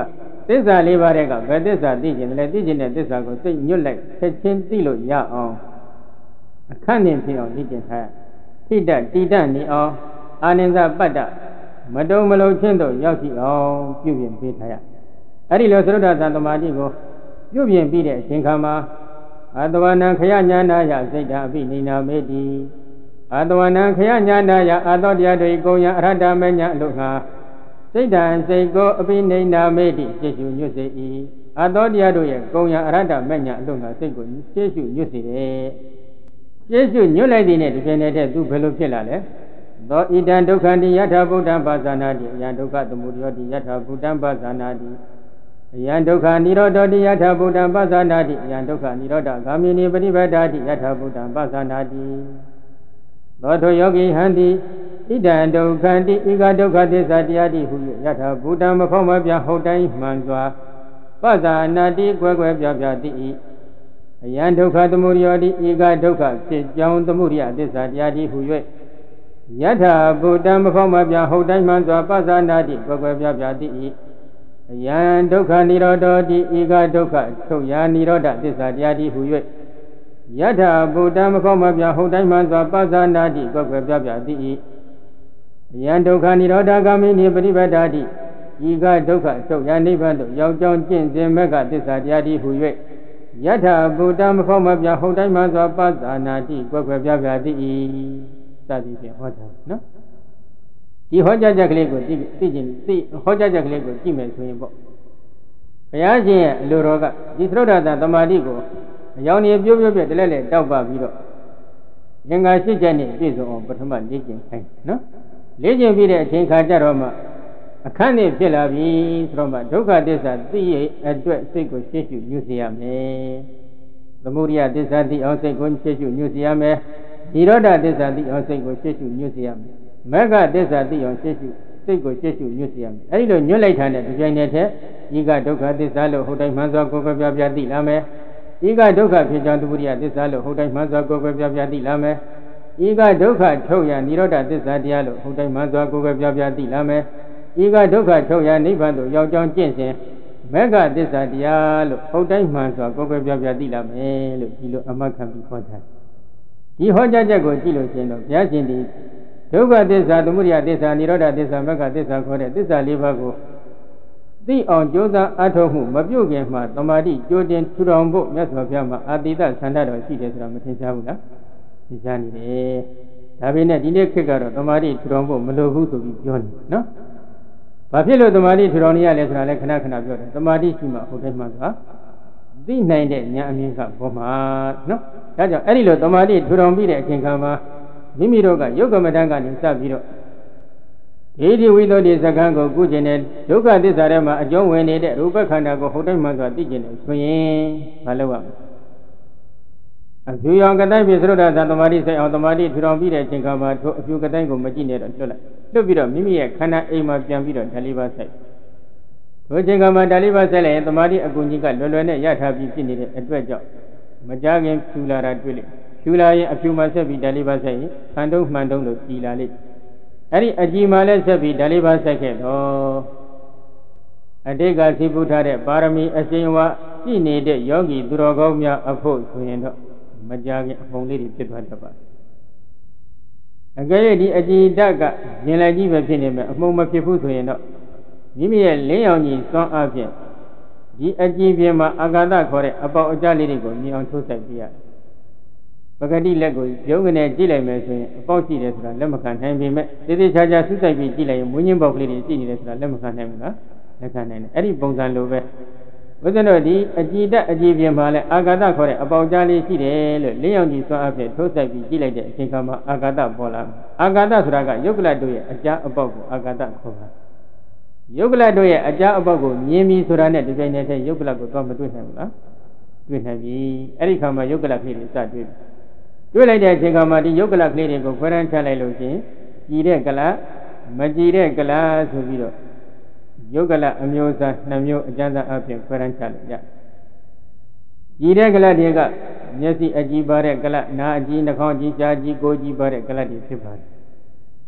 သစ္စာလေးပါးတဲ့ကဘယ်သစ္စာသိကျင်လဲသိကျင်တဲ့သစ္စာကိုစိတ်ညွတ်လိုက်ချက်ချင်းသိလို့ရအောင်အခန့်နဲ့ဖြစ်အောင်သိကျင်ထားထိတတိတနေအောင်အာနိသပတ္တမတုံမလုံးချင်းတို့ရောက်ရှိအောင်ပြုပြင်ပေးထားရအဲ့ဒီလိုသရုဒ္ဓသံသမာဓိကိုပြုပြင်ပြီးတဲ့အချိန်ခါမှာအာတဝနံခယညာနာယစိတ်ဓာအပိနိနာမေတိအာတဝနံခယညာနာယအာသောတရားတို့ကိုယအရဟတမညာအလို့ငါစိတ်ဓာစိတ်ကိုအပိနိနာမေတိရှေရှုညွတ်စေ၏အာသောတရားတို့ရဲ့ကိုယအရဟတမညာအလို့ငါစိတ်ကိုရှေရှုညွတ်စေတယ်ရှေရှုညွတ်လိုက်တဲ့နဲ့ဒီပြင်နေတဲ့သူဘယ်လိုဖြစ်လာလဲသောဣဒံဒုက္ခတိယထာဗုဒ္ဓံပါဇာနာတိအယံဒုက္ခသမုဒယောတိယထာဗုဒ္ဓံပါဇာနာတိအယံဒုက္ခនិရောဓတိယထာဗုဒ္ဓံပါဇာနာတိအယံဒုက္ခនិရောဓဂာမိနိပฏิပဒ္ဓတိယထာဗုဒ္ဓံပါဇာနာတိသောထိုယောဂီဟံတိဣဒံဒုက္ခတိဧကဒုက္ခသစ္စာတရားတိဟုယထာဗုဒ္ဓံမဖောက်မပြဟုတ်တိုင်းမှန်စွာပါဇာနာတိကွယ်ကွယ်ပြပြတိ၏အယံဒုက္ခသမုဒယောတိဧကဒုက္ခဖြစ်ကြောင်းသမုဒယသစ္စာတရားတိဟု၍ယထာဗုဒ္ဓံမဖောက်မပြဟုတ်တိုင်းမှန်စွာပါဇာနာတိကွယ်ကွယ်ပြပြတိ၏အယံဒုက္ခនិရောဓတိဧကဒုက္ခထုတ်ရာនិရောဓသစ္စာတရားတိဟု၍ယထာဗုဒ္ဓံမဖောက်မပြဟုတ်တိုင်းမှန်စွာပါဇာနာတိကွယ်ကွယ်ပြပြတိ၏အယံဒုက္ခនិရောဓဂာမိနိပฏิပဒ္ဓတိဧကဒုက္ခထုတ်ရာနိဗ္ဗာန်သို့ရောက်ကြောင်းကျင့်စဉ်မက္ခသစ္စာတရားတိဟု၍ယထာဗုဒ္ဓံမဖောက်မပြဟုတ်တိုင်းမှန်စွာပါဇာနာတိကွယ်ကွယ်ပြပြတိ၏စသည်ဖြင့်ဟောတာနော်ဒီဟောကြားချက်ကလေးကိုသိဟောကြားချက်ကလေးကိုကြည့်မယ်ဆိုရင်ပေါ့ဘုရားရှင်ရဲ့အလိုတော်ကဒီသရုဒ္ဓသသမာဓိကိုအယောင်ကြီးပြိုးပြတလဲလဲတောက်ပပြီးတော့ဉာဏ်ကရှိချက်နဲ့ပြည့်စုံအောင်ပထမလေ့ကျင့်ခိုင်းနော်လေ့ကျင့်ပြီးတဲ့အချိန်ခါကျတော့မှအခန့်နဲ့ဖြစ်လာပြီဆိုတော့မှဒုက္ခသစ္စာသိရအတွက်စိတ်ကိုရှင်းရှုညွှန်စေရမယ်သမုဒယသစ္စာသိအောင်စိတ်ကိုရှင်းရှုညွှန်စေရမယ်និရောဓသစ္စာသိအောင်စိတ်ကိုရှင်းရှုညွှန်စေရမယ်မဂ္ဂသစ္စာသိအောင်ရှင်းရှုစိတ်ကိုရှင်းရှုညွှန်စေရမယ်အဲဒီလိုညွှန်လိုက်တာနဲ့ဒီကြိုင်နဲ့တည်းဤကဒုက္ခသစ္စာလို့ဟုတ်တိုင်းမှန်စွာကိုယ်ကပြပြသိလာမယ်ဤကဒုက္ခဖြစ်ကြောင်းသမုဒယသစ္စာလို့ဟုတ်တိုင်းမှန်စွာကိုယ်ကပြပြသိလာမယ်ဤကဒုက္ခထုတ်ရာនិရောဓသစ္စာတရားလို့ဟုတ်တိုင်းမှန်စွာကိုယ်ကပြပြသိလာမယ်ဤကဒုက္ခထုတ်ရာနိဗ္ဗာန်သို့ရောက်ကြောင်းကျင့်စဉ်မဂ္ဂသစ္စာတရားလို့ဟုတ်တိုင်းမှန်စွာကိုယ်ကပြပြသိလာမယ်လို့ဒီလိုအမှတ်ခံပြီးဟောထားဒီဟောကြားချက်ကိုကြည့်လို့ရှိရင်တော့ဘုရားရှင်ဒီဒုက္ခသစ္စာသမုဒယသစ္စာនិရောဓသစ္စာမဂ္ဂသစ္စာခေါ်တဲ့သစ္စာလေးပါးကိုသိအောင်ကြိုးစားအထောက်မှုမပြုတ်ခင်မှာသမာဓိကြိုးတင်ထူထောင်ဖို့မြတ်စွာဘုရားမှာအာတိတဆန္ဒတော်ရှိတယ်ဆိုတာမထင်ရှားဘူးလားထင်ရှားနေတယ်ဒါပေမဲ့ဒီနေ့ခေတ်ကတော့သမာဓိထူထောင်ဖို့မလိုဘူးဆိုပြီးပြောနေနော်ဘာဖြစ်လို့သမာဓိထူထောင်နေရလဲဆိုတာလည်းခဏခဏပြောတယ်သမာဓိရှိမှဟုတ်တယ်မှဆိုတာသိနိုင်တဲ့ဉာဏ်အမြင်ကဘောမှာနော်ဒါကြောင့်အဲ့ဒီလိုသမာဓိထူထောင်ပြီးတဲ့အချိန်ခါမှာမိမိတို့ကယုတ်ကမတန်းကနေစပြီးတော့ဒီဝိသုဒ္ဓိစကံကိုကုကျင်တဲ့ဒုက္ခသစ္စာထဲမှာအကျုံးဝင်နေတဲ့ရူပခန္ဓာကိုဟုတ်တိုင်းမှဆိုသိကျင်တယ်ဆိုရင်မလုပ်ရဘူးအဖြူရောင်ကတိုင်းပြသရုဒ္ဓသသမာဓိဆိုင်အောင်သမာဓိထူထောင်ပြီးတဲ့အချိန်ခါမှာထိုအဖြူကတိုင်းကိုမကြည့်နဲ့တော့လွတ်လိုက်လွတ်ပြီးတော့မိမိရဲ့ခန္ဓာအိမ်မှာပြန်ပြီးတော့ဓာလေးပါဆိုင်ထိုအချိန်ခါမှာဓာလေးပါဆိုင်လိုက်ရင်သမာဓိအကူကြီးကလွယ်လွယ်နဲ့ရထားပြီးဖြစ်နေတဲ့အတွက်ကြောင့်မကြခင်ဖြူလာတာတွေ့လိမ့်ဖြူလာရင်အဖြူမှာဆက်ပြီးဓာလေးပါဆိုင်ရင်ခန္ဓုမှန်တုံးလို့ကြည်လာလိမ့်အဲ့ဒီအကြည်မှလည်းဆက်ပြီးဓာလေးပါဆိုင်ခဲ့တော့အတိတ်ကသိပုထားတဲ့ပါရမီအရှင်ဝရှိနေတဲ့ယောဂီသူတော်ကောင်းများအဖို့ဆိုရင်တော့မကြခင်အပုံလေးတွေဖြစ်သွားတတ်ပါအကယ်၍ဒီအကြည်ဓာတ်ကရင်လည်းကြီးပဲဖြစ်နေမယ်အမှုံမဖြစ်ဘူးဆိုရင်တော့မိမိရဲ့လင်းရောင်ကြီးစွမ်းအားဖြင့်ဒီအကြည်ပြင်မှာအာဂါသခေါ်တဲ့အပေါက်အကျလေးတွေကိုမြင်အောင်ထိုးစိုက်ပြရတယ်ပဂတိလက်ကိုရုံးကနေကြည့်လိုက်မယ်ဆိုရင်အပေါက်ရှိတယ်ဆိုတာလက်မခံနိုင်ပေမဲ့သေသေးချာချာဆုစိုက်ပြီးကြည့်လိုက်ရင်မွေးညင်းပေါက်ကလေးတွေရှိနေတယ်ဆိုတာလက်မခံနိုင်ဘူးလားလက်ခံနိုင်တယ်အဲ့ဒီပုံစံလိုပဲဘုရားတို့ဒီအကြည်တက်အကြည်ပြင်မှာလဲအာဂါသခေါ်တဲ့အပေါက်ကြားလေးရှိတယ်လို့လင်းရောင်ကြီးစွမ်းအဖြစ်ထိုးစိုက်ပြီးကြည့်လိုက်တဲ့အချိန်ခါမှာအာဂါသပေါ်လာတယ်အာဂါသဆိုတာကယုတ်ကလတို့ရဲ့အကြားအပေါက်ကိုအာဂါသခေါ်တာယုတ်ကလတို့ရဲ့အကြားအပေါက်ကိုမြင်ပြီးဆိုတာနဲ့ဒီပြိုင်နေတဲ့ယုတ်ကလကိုတော့မတွေ့နိုင်ဘူးလားတွေ့နိုင်ပြီအဲ့ဒီခါမှာယုတ်ကလခေတွေစတွေ့လိုက်တဲ့အချိန်ခါမှာဒီယုတ်ကလကလေးတွေကိုခွဲတန်းချလိုက်လို့ချင်းကြည်တဲ့ကလမကြည်တဲ့ကလဆိုပြီးတော့ယုတ်ကလအမျိုးအစား2မျိုးအကျဉ်းသားအပြင်ခွဲတန်းချလို့ရကြည်တဲ့ကလတွေကမျက်စိအကြည်ပါတဲ့ကလနာအကြည်နှာခေါင်းအကြည်ရှားအကြည်ကိုယ်ကြည်ပါတဲ့ကလတွေဖြစ်ပါတယ်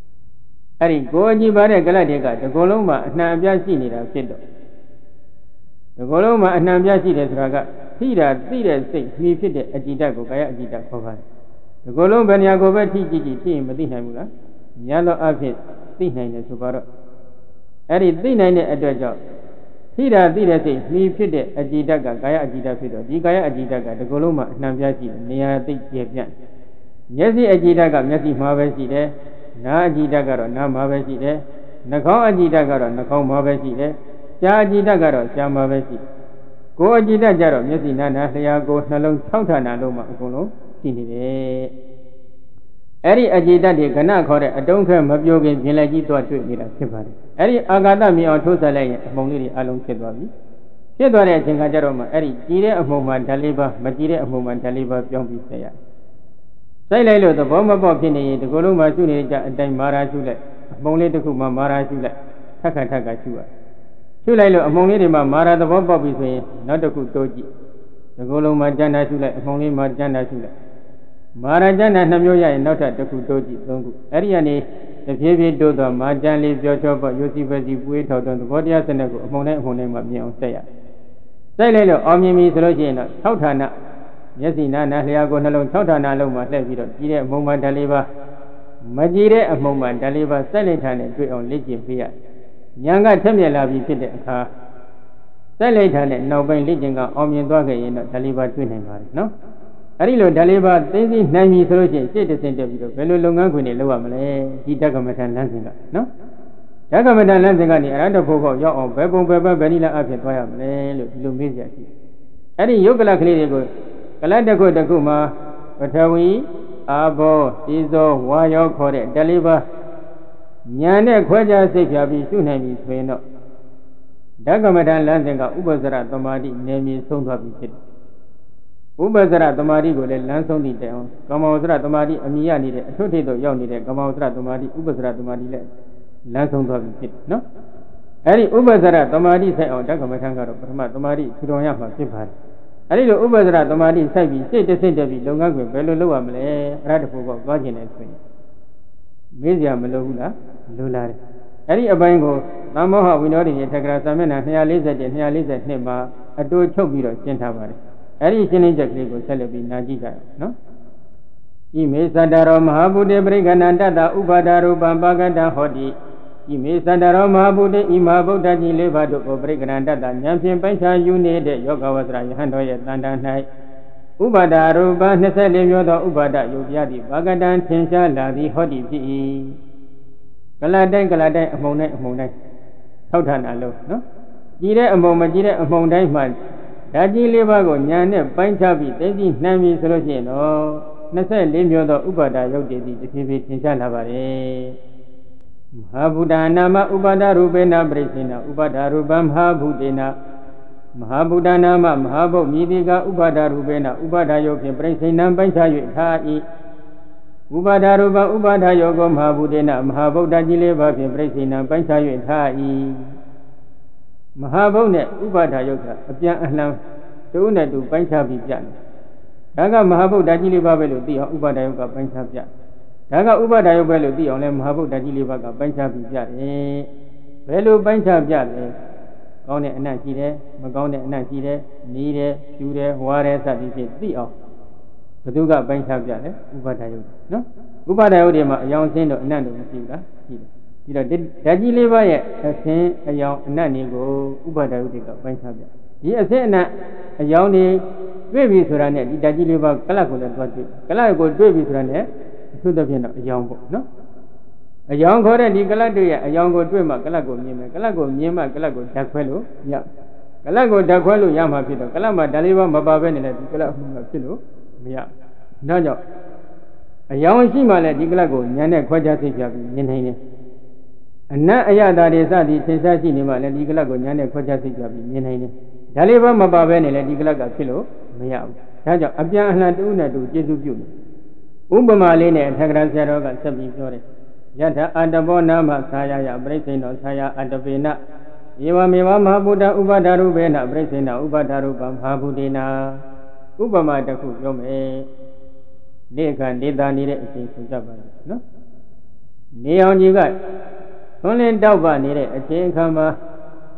အဲ့ဒီကိုယ်အကြည်ပါတဲ့ကလတွေကဒီကုလုံးမှာအနှံအပြားရှိနေတာဖြစ်တော့ The Goloma and Nambiasi de Raga, Tida, me fit the Ajita Gokaya Ajita Kovan. The Golom Banyagova TGT team, Medina Mula, Yellow Afit, Tina Subaro. Eri Tina at the job. Tida, me fit the Ajita Gaya Ajita Fido, the Gaya Ajita, the Goloma, Nambiasi, near the Japan. Yesi Ajita got Yesi Mavesi there, Na Ajita got Na Mavesi there, Nako Ajita got Nako Mavesi there. Jajita Garo, Jamavesi. Go Ajita Jaro, Yesina, Nasaya, go Nalong, Sautana Loma, Golo, Tini. Eri Ajita de Gana Kore, a don't care Mabiogan, Jilaji to a tree, Eri Agada me on Tosalay, among the Along Kedwabi. Kedware, Jingajaroma, Eri, Jire of Moman Taliba, Majire of Moman Taliba, Yombi Saya. Sailalo, the bomb of Bokini, the Goluma Julia, and then Mara Jule, Mole to Kuma Mara Jule, Taka Shua. Chulailo among the Mara the bomb of his not a good doji. The Goluma Jana Shula, among the Marjana Shula. Marajana Namoya, not at the good doji, Ariane, the Pivi do the Marjan Joshua, Yosifasi, wait out on the body as an among them who name of me on Saya. Sailalo, Omni Sologena, Sautana. Yesina, Naliago, Nalon, Sautana Loma, Levido, Jire, Moma Daliba, Majire, a moment, Daliba, Salitan, and Tree on Legion Pia. Younger Tamila visited a car. Salitan, no by Legion, Omian Dogga in Daliba Twin, no? Arilo Daliba, they did Nami Solution, citizen of the Velo Longanguini, Loa Malay, Dagamatan Lanzinga, no? Dagamatan Lanzinga, the other Pogo, your own Bebo, Vanilla Apia, Lumizia. Ari Yogala Clinical. Kaladago the Guma, Patawi, Abo, Izo, Wayo Kore, Daliba, Nyane Kwaja Sejabi, Sunami, Sweno. Dagamadan Lanzinga, Ubazara, Tomadi, name is Songabi. Ubazara, Tomadi, go let Lansoni down. Kamazra, Tomadi, Amiani, Totedo, Yoni, Kamazra, Tomadi, Ubazara, Tomadi, Lansongabi, no? Ari Ubazara, Tomadi, say, oh, Dagamatanga, Tomadi, Kudoyama, Sipari. I did Ubazara, Tomadi, Sabi, say the same Debbie, Longangu, Bello, Radical, Virgin and Swing. Mizia Melula, Lula. Ari Abango, Namoha, we know in Tagrasamena, here lizard and here lizard Nema, a do chobiro, Gentavari. Ari Chinja Cligo, Celebi, Najika, no? Ime Sadaro Mahabude Brigananda, Ubadaru, Bambagada, Hodi. Ime Sadaro Mahabude, Imabudaji Levado, Brigananda, Yampian Pacha, you need Yoga was right, Handoya, Landa Night. Ubadaru, Banasa, Yoda, Ubada, Yogiadi, Bagadan, Tensha, Ladi, Hodi, Galadan, Amone, Tautana, no? Jire among Diamond. Daji Levago, Yane, Panchabi, Daisy, Nami, Solosino, Nasa, Limio, Ubada, Yodi, the TV, Tensha Lavare. Mahabudanama Ubada Rubena Bresina, Ubada Rubam Habudena, Mahabudanama, Mahabo, Midiga, Ubada Rubena, Ubada Yoke, Bresina, Bansayu, Hai, Ubada Ruba, Ubada Yogo, Mahabudena, Mahabo Dajileva, Bresina, Bansayu, Hai, Mahabone, Ubada Yoga, Apian Anam, Tuna to Bansabi Jan. Daga Mahabo Dajileva, Ubada Yoga, Bansabia. Daga Uba Diobello, the only Mahabu Dajiliva, Bancha Bijat, Velo Bancha Bijat, Gone and Nashide, Magone and Nashide, Nide, Shude, Ware, Sadi, the off. The Duga Bancha Bijat, Uba Dio, no? Uba Diodema, a young saint of Nando, Dajiliva, a saint, a young Nanigo, Uba Diodica, Bancha Bijat. He has said a young baby surrounded, Dajiliva, Calaco, Calaco, baby surrounded. To the young book, no? A young girl and Nicoladia, a young dreamer, Galago, Nima, Galago, Daquelo, Yam. Galago, Daquelo, Yama Pito, Calama, Daliva, Mabaven, and Galago, Yam. No, a young Shima, Galago, Yana, Quaja, Yin. And now Ayada is the Sensaci, and Galago, Yana, Quaja, Yin. Daliva, Mabaven, and Galaga, Kilo, Mayam. Taja, Abia, Una, do Jesu. Ubamalene and Tagrasaroga, Sabi Flore. Yata Adabona, Masaya, Bresino, Saya, Adabena. Iwamiwa Mabuda, Ubadarubena, Bresina, Ubadaruba, Habudina. Ubama Daku, Yome. Deka, Dida, needed a king to Japan, no? Neon you got. Only Dauba needed a king,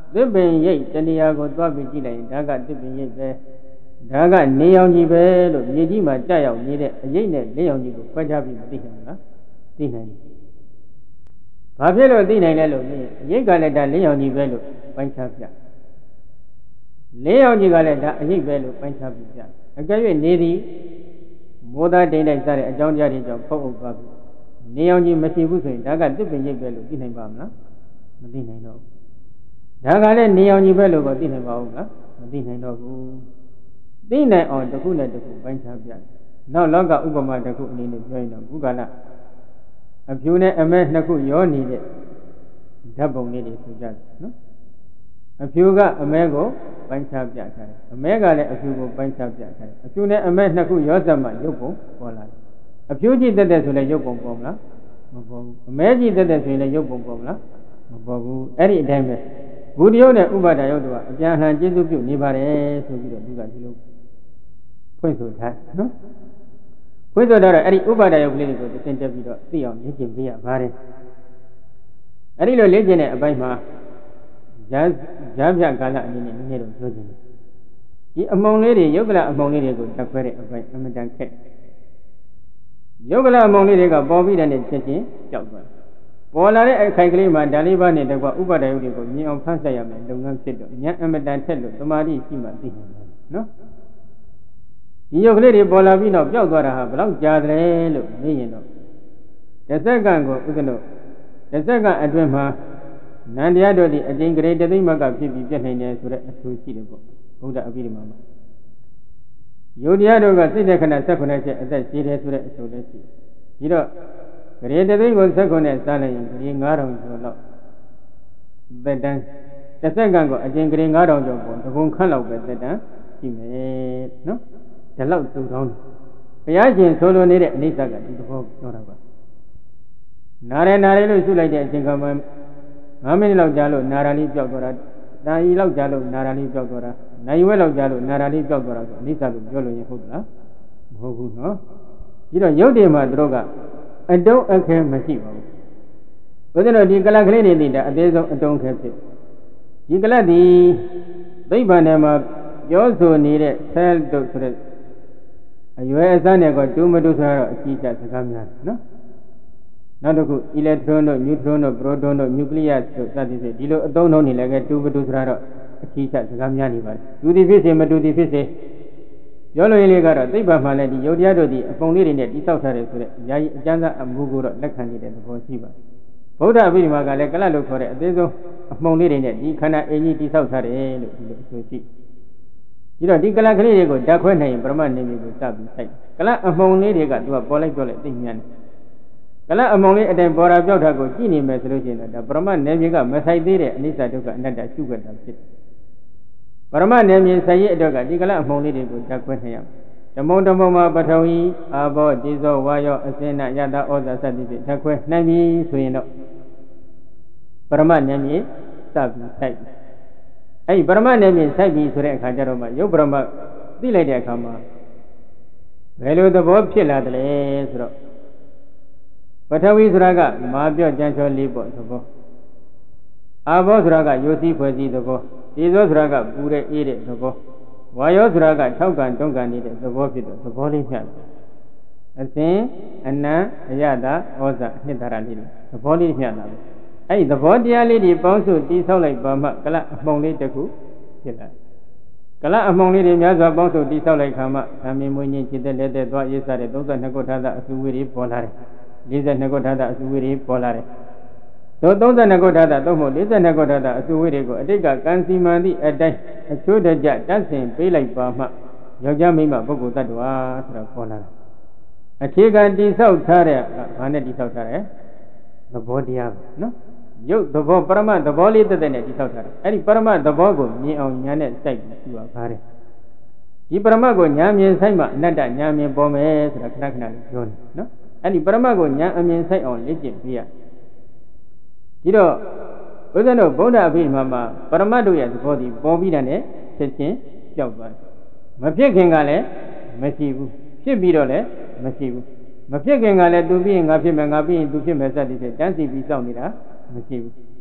သစ်ပင်ရိပ်တဏှာကိုသွားပြီးကြည့်လိုက်ရင်ဒါကသစ်ပင်ရိပ်ပဲဒါကနေရောင်ကြီးပဲလို့မြေကြီးမှာတက်ရောက်နေတဲ့အရိပ်နဲ့လင်းရောင်ကြီးကိုခွဲခြားပြီးမသိနိုင်ဘူးလားသိနိုင်တယ်ဘာဖြစ်လို့သိနိုင်လဲလို့မြင်အရိပ်ကလည်းဒါလင်းရောင်ကြီးပဲလို့ပိုင်းခြားပြလင်းရောင်ကြီးကလည်းဒါအရိပ်ပဲလို့ပိုင်းခြားပြအကယ်၍နေသည်မိုးသားတိမ်တိုက်စတဲ့အကြောင်းတရားတွေကြောင့်ဖုတ်အုပ်သွားပြီနေရောင်ကြီးမရှိဘူးဆိုရင်ဒါကသစ်ပင်ရိပ်ပဲလို့သိနိုင်ပါမလားမသိနိုင်တော့ဒါကလည်းနေရောင်ကြီးပဲလို့ကိုသိနိုင်ပါဦးလားမသိနိုင်တော့ဘူးသိနိုင်အောင်တစ်ခုနဲ့တစ်ခုပိုင်းခြားပြနောက်လောကဥပမာတစ်ခုအနေနဲ့ပြောရင်တော့ဘုကာလအဖြူနဲ့အမဲနှစ်ခုရောနေတဲ့ဓာတ်ပုံလေးတွေဆိုကြတယ်နော်အဖြူကအမဲကိုပိုင်းခြားပြထားတယ်အမဲကလည်းအဖြူကိုပိုင်းခြားပြထားတယ်အဖြူနဲ့အမဲနှစ်ခုရောစပ်မှရုပ်ပုံပေါ်လာတယ်အဖြူကြည့်တတ်တဲ့ဆိုလည်းရုပ်ပုံပေါ်မလားမပေါ်ဘူးအမဲကြည့်တတ်တဲ့ဆိုရင်လည်းရုပ်ပုံပေါ်မလားမပေါ်ဘူးအဲ့ဒီအတိုင်းပဲဘုဒ္ဓယုတ်နဲ့ဥပါဒယုတ်တို့ကအပြန်အလှန်ကျေစုပြုနေပါတယ်ဆိုပြီးတော့သူကဒီလိုဖွင့်ဆိုထားနော်ဖွင့်ဆိုတော့အဲ့ဒီဥပါဒယုတ်ကလေးတွေကိုသင်တက်ပြီးတော့သိအောင်လေ့ကျင့်ပေးရပါတယ်အဲ့ဒီလိုလေ့ကျင့်တဲ့အပိုင်းမှာဈာပြကာလအနေနဲ့နည်းနည်းတော့ပြောချင်တယ်ဒီအမုံလေးတွေယုတ်ကလအမုံလေးတွေကိုတက်ခွဲတဲ့အပိုင်းအမှန်တန်ခက်ယုတ်ကလအမုံလေးတွေကပေါ်ပြီးတဲ့နေ့ချက်ချင်းကြောက်သွားပေါ်လာတဲ့အခိုင်ကလေးမှာဒါလေးပါးနဲ့တကွဥပါဒယုတ်တွေကိုမြင်အောင်ဖန်ဆက်ရမယ်လုပ်ငန်းဖြစ်တော့ဉာဏ်အမှန်တန်ထက်လို့သမာဓိရှိမှသိနိုင်တယ်နော်ဒီယုတ်ကလေးတွေပေါ်လာပြီးတော့ပျောက်သွားတာဟာဘယ်လောက်ကြာတယ်လို့မေးရင်တော့တစ်စက္ကန့်ကိုဥဒ္ဒနတစ်စက္ကန့်အတွင်းမှာနန္တရားတို့ဒီအကျဉ်းကလေးတသိမ့်မကဖြစ်ပြီးပြည့်နိုင်တယ်ဆိုတဲ့အထူးရှိတယ်ပေါ့ဘုရားအဘိဓမ္မာမှာယုတ်တရားတို့ကစိတ်တဲ့ခဏ18ချက်အသက်ရှိတယ်ဆိုတဲ့အထူးလည်းရှိဒီတော့ကလေးတသိမ့်ကို18နဲ့စားလိုက်ရင်ကလေး9000ကျော်လောက်သက်တမ်းတစ်စက္ကန့်ကိုအကျဉ်းကလေး9000ကျော်ပေါ့တကုံခန့်လောက်ပဲသက်တမ်းရှိမယ်နော်ဒီလောက်သူတောင်းတယ်ဘုရားရှင်ဆိုလိုနေတဲ့အနိစ္စကဒီသဘောပြောတာပါနာရဲလို့ရှုလိုက်တဲ့အချိန်ကမှ9မိနစ်လောက်ကြာလို့နာရာလေးပျောက်သွားတာတာရီလောက်ကြာလို့နာရာလေးပျောက်သွားတာနိုင်ဝဲလောက်ကြာလို့နာရာလေးပျောက်သွားတာဆိုအနိစ္စလို့ပြောလို့ရင်ဟုတ်လားမဟုတ်ဘူးနော်ဒီတော့ရုပ်တည်မှာတို့ကအတုံးအခဲမရှိပါဘူးဘုရားတို့ဒီကလတ်ကလေးတွေနေတာအသေးဆုံးအတုံးခဲဖြစ်ဒီကလတ်ဒီသိဗ္ဗံထဲမှာပြောဆိုနေတဲ့ဆဲတုတ်ဆိုတဲ့အရွယ်အစားနဲ့ကတူမတူဆိုတော့အကြီးကျစကားများနော်နောက်တစ်ခုအီလက်ထရွန်တို့နျူထရွန်တို့ပရိုတွန်တို့နျူကလ িয়াস တို့စသည်ဖြင့်ဒီလိုအသုံးနှုန်းနေလည်းကတူမတူဆိုတာတော့အကြီးကျစကားများနေပါတယ်တူသည်ဖြစ်စေမတူသည်ဖြစ်စေပြောလို့ရင်းလေးကတော့သိဗ္ဗံမှာလည်းဒီယုတ်တရားတို့ဒီအပုံလေးတွေနဲ့တိဆောက်ထားတယ်ဆိုတဲ့ယာယီအကျဉ်းသားအမှုကိုတော့လက်ခံနေတဲ့သဘောရှိပါတယ်ဗုဒ္ဓအဘိဓမ္မာကလည်းကလတ်လို့ခေါ်တဲ့အသေးဆုံးအမှုံလေးတွေနဲ့ဒီခန္ဓာအင်းကြီးတိဆောက်ထားတယ်လို့ဒီလိုဆိုရှိဒီတော့ဒီကလတ်ကလေးတွေကိုဓာတ်ခွဲနိုင်ရင်ပရမတ်နေမျိုးကိုစပြီးဆိုင်ကလတ်အမှုံလေးတွေကသူကပေါ်လိုက်ပြောလိုက်သိဉာဏ်ကလတ်အမှုံလေးအတိုင်းပေါ်တာပြောက်တာကိုကြည့်နေမယ်ဆိုလို့ရှိရင်တော့ဒါပရမတ်နေမျိုးကမဆိုင်သေးတဲ့အနိစ္စဒုက္ခအနတ္တရှုခွင့်တာဖြစ်တယ်ပရမတ်နေမျိုးဆိုင်ရဲ့အတွက်ကဒီကလတ်အမှုံလေးတွေကိုဓာတ်ခွဲနိုင်ရမယ်ဓမ္မုံမှာပထဝီအာဘောတိဇောဝါယောအစင်းနယတာဩဇာစသည်ဖြင့်ဓာတ်ခွဲနိုင်ပြီဆိုရင်တော့ပရမတ်နေမျိုးစပြီးဆိုင်အဲ့ဒီပရမတ်နေမြင်ဆိုင်ပြီဆိုတဲ့အခါကျတော့မှယုတ်ပရမတ်သိလိုက်တဲ့အခါမှာဘယ်လိုသဘောဖြစ်လာတယ်လဲဆိုတော့ပထဝီဆိုတာကမာပြော့ကြမ်းချောလေးပေါ့သဘောအာဘောဆိုတာကယိုစီးဖွဲ့စည်းသဘောဒီဇောဆိုတာကပူတဲ့အေးတဲ့သဘောဝါယောဆိုတာကထောက်ကန်တွန်းကန်နေတဲ့သဘောဖြစ်တော့သဘောလေးဖြတ်အစဉ်အနံအယတာဩဇာအနှစ်သာရလေးသဘောလေးဖြတ်လာတယ်အဲ့ဒီသဘောတရားလေးတွေပေါင်းစုတိဆောက်လိုက်ပါမှကလအမှုံလေးတစ်ခုဖြစ်လာကလအမှုံလေးတွေများစွာပေါင်းစုတိဆောက်လိုက်ခါမှသမင်မွေးခြင်းจิตတဲ့လက်တဲ့သွားရေးစားတဲ့32ခုထာသအစုဝေးတွေပေါ်လာတယ်42ခုထာသအစုဝေးတွေပေါ်လာတယ်တို့32ခုထာသသို့မဟုတ်42ခုထာသအစုဝေးတွေကိုအတိတ်ကကံစီမံသည့်အတိုင်းအချိုးတကြတတ်ဆင်ပေးလိုက်ပါမှယောက်ျားမိန်းမပုဂ္ဂိုလ်တ attva ဆိုတာပေါ်လာတယ်အခြေခံတိဆောက်ထားတဲ့ဘာနဲ့တိဆောက်ထားတယ်သဘောတရားပဲနော်ယုတ်သဘောပရမတ်သဘောလေးတက်တဲ့နဲ့တိဆောက်ထားတယ်အဲ့ဒီပရမတ်သဘောကိုမြင်အောင်ညာနဲ့စိုက်ပြီးပြောပါတယ်ဒီပရမတ်ကိုညာမြင်ဆိုင်မှအနတ္တညာမြင်ပေါ်မယ်ဆိုတာခဏခဏလေးပြောနေနော်အဲ့ဒီပရမတ်ကိုညာအမြင်ဆိုင်အောင်လေ့ကျင့်ပြရဒီတော့ဘုရားတို့ဗုဒ္ဓအဘိဓမ္မာမှာပရမတ်တို့ရဲ့သဘောဒီပေါ်ပြီးတဲ့နဲ့ချက်ချင်းကြောက်သွားတယ်မဖြစ်ခင်ကလည်းမရှိဘူးဖြစ်ပြီးတော့လည်းမရှိဘူးမဖြစ်ခင်ကလည်းသူပြီးရင်ငါဖြစ်မယ်ငါပြီးရင်သူဖြစ်မယ်စသည်ဖြင့်တန်းစီပြီးစောင့်နေတာမရှိဘူး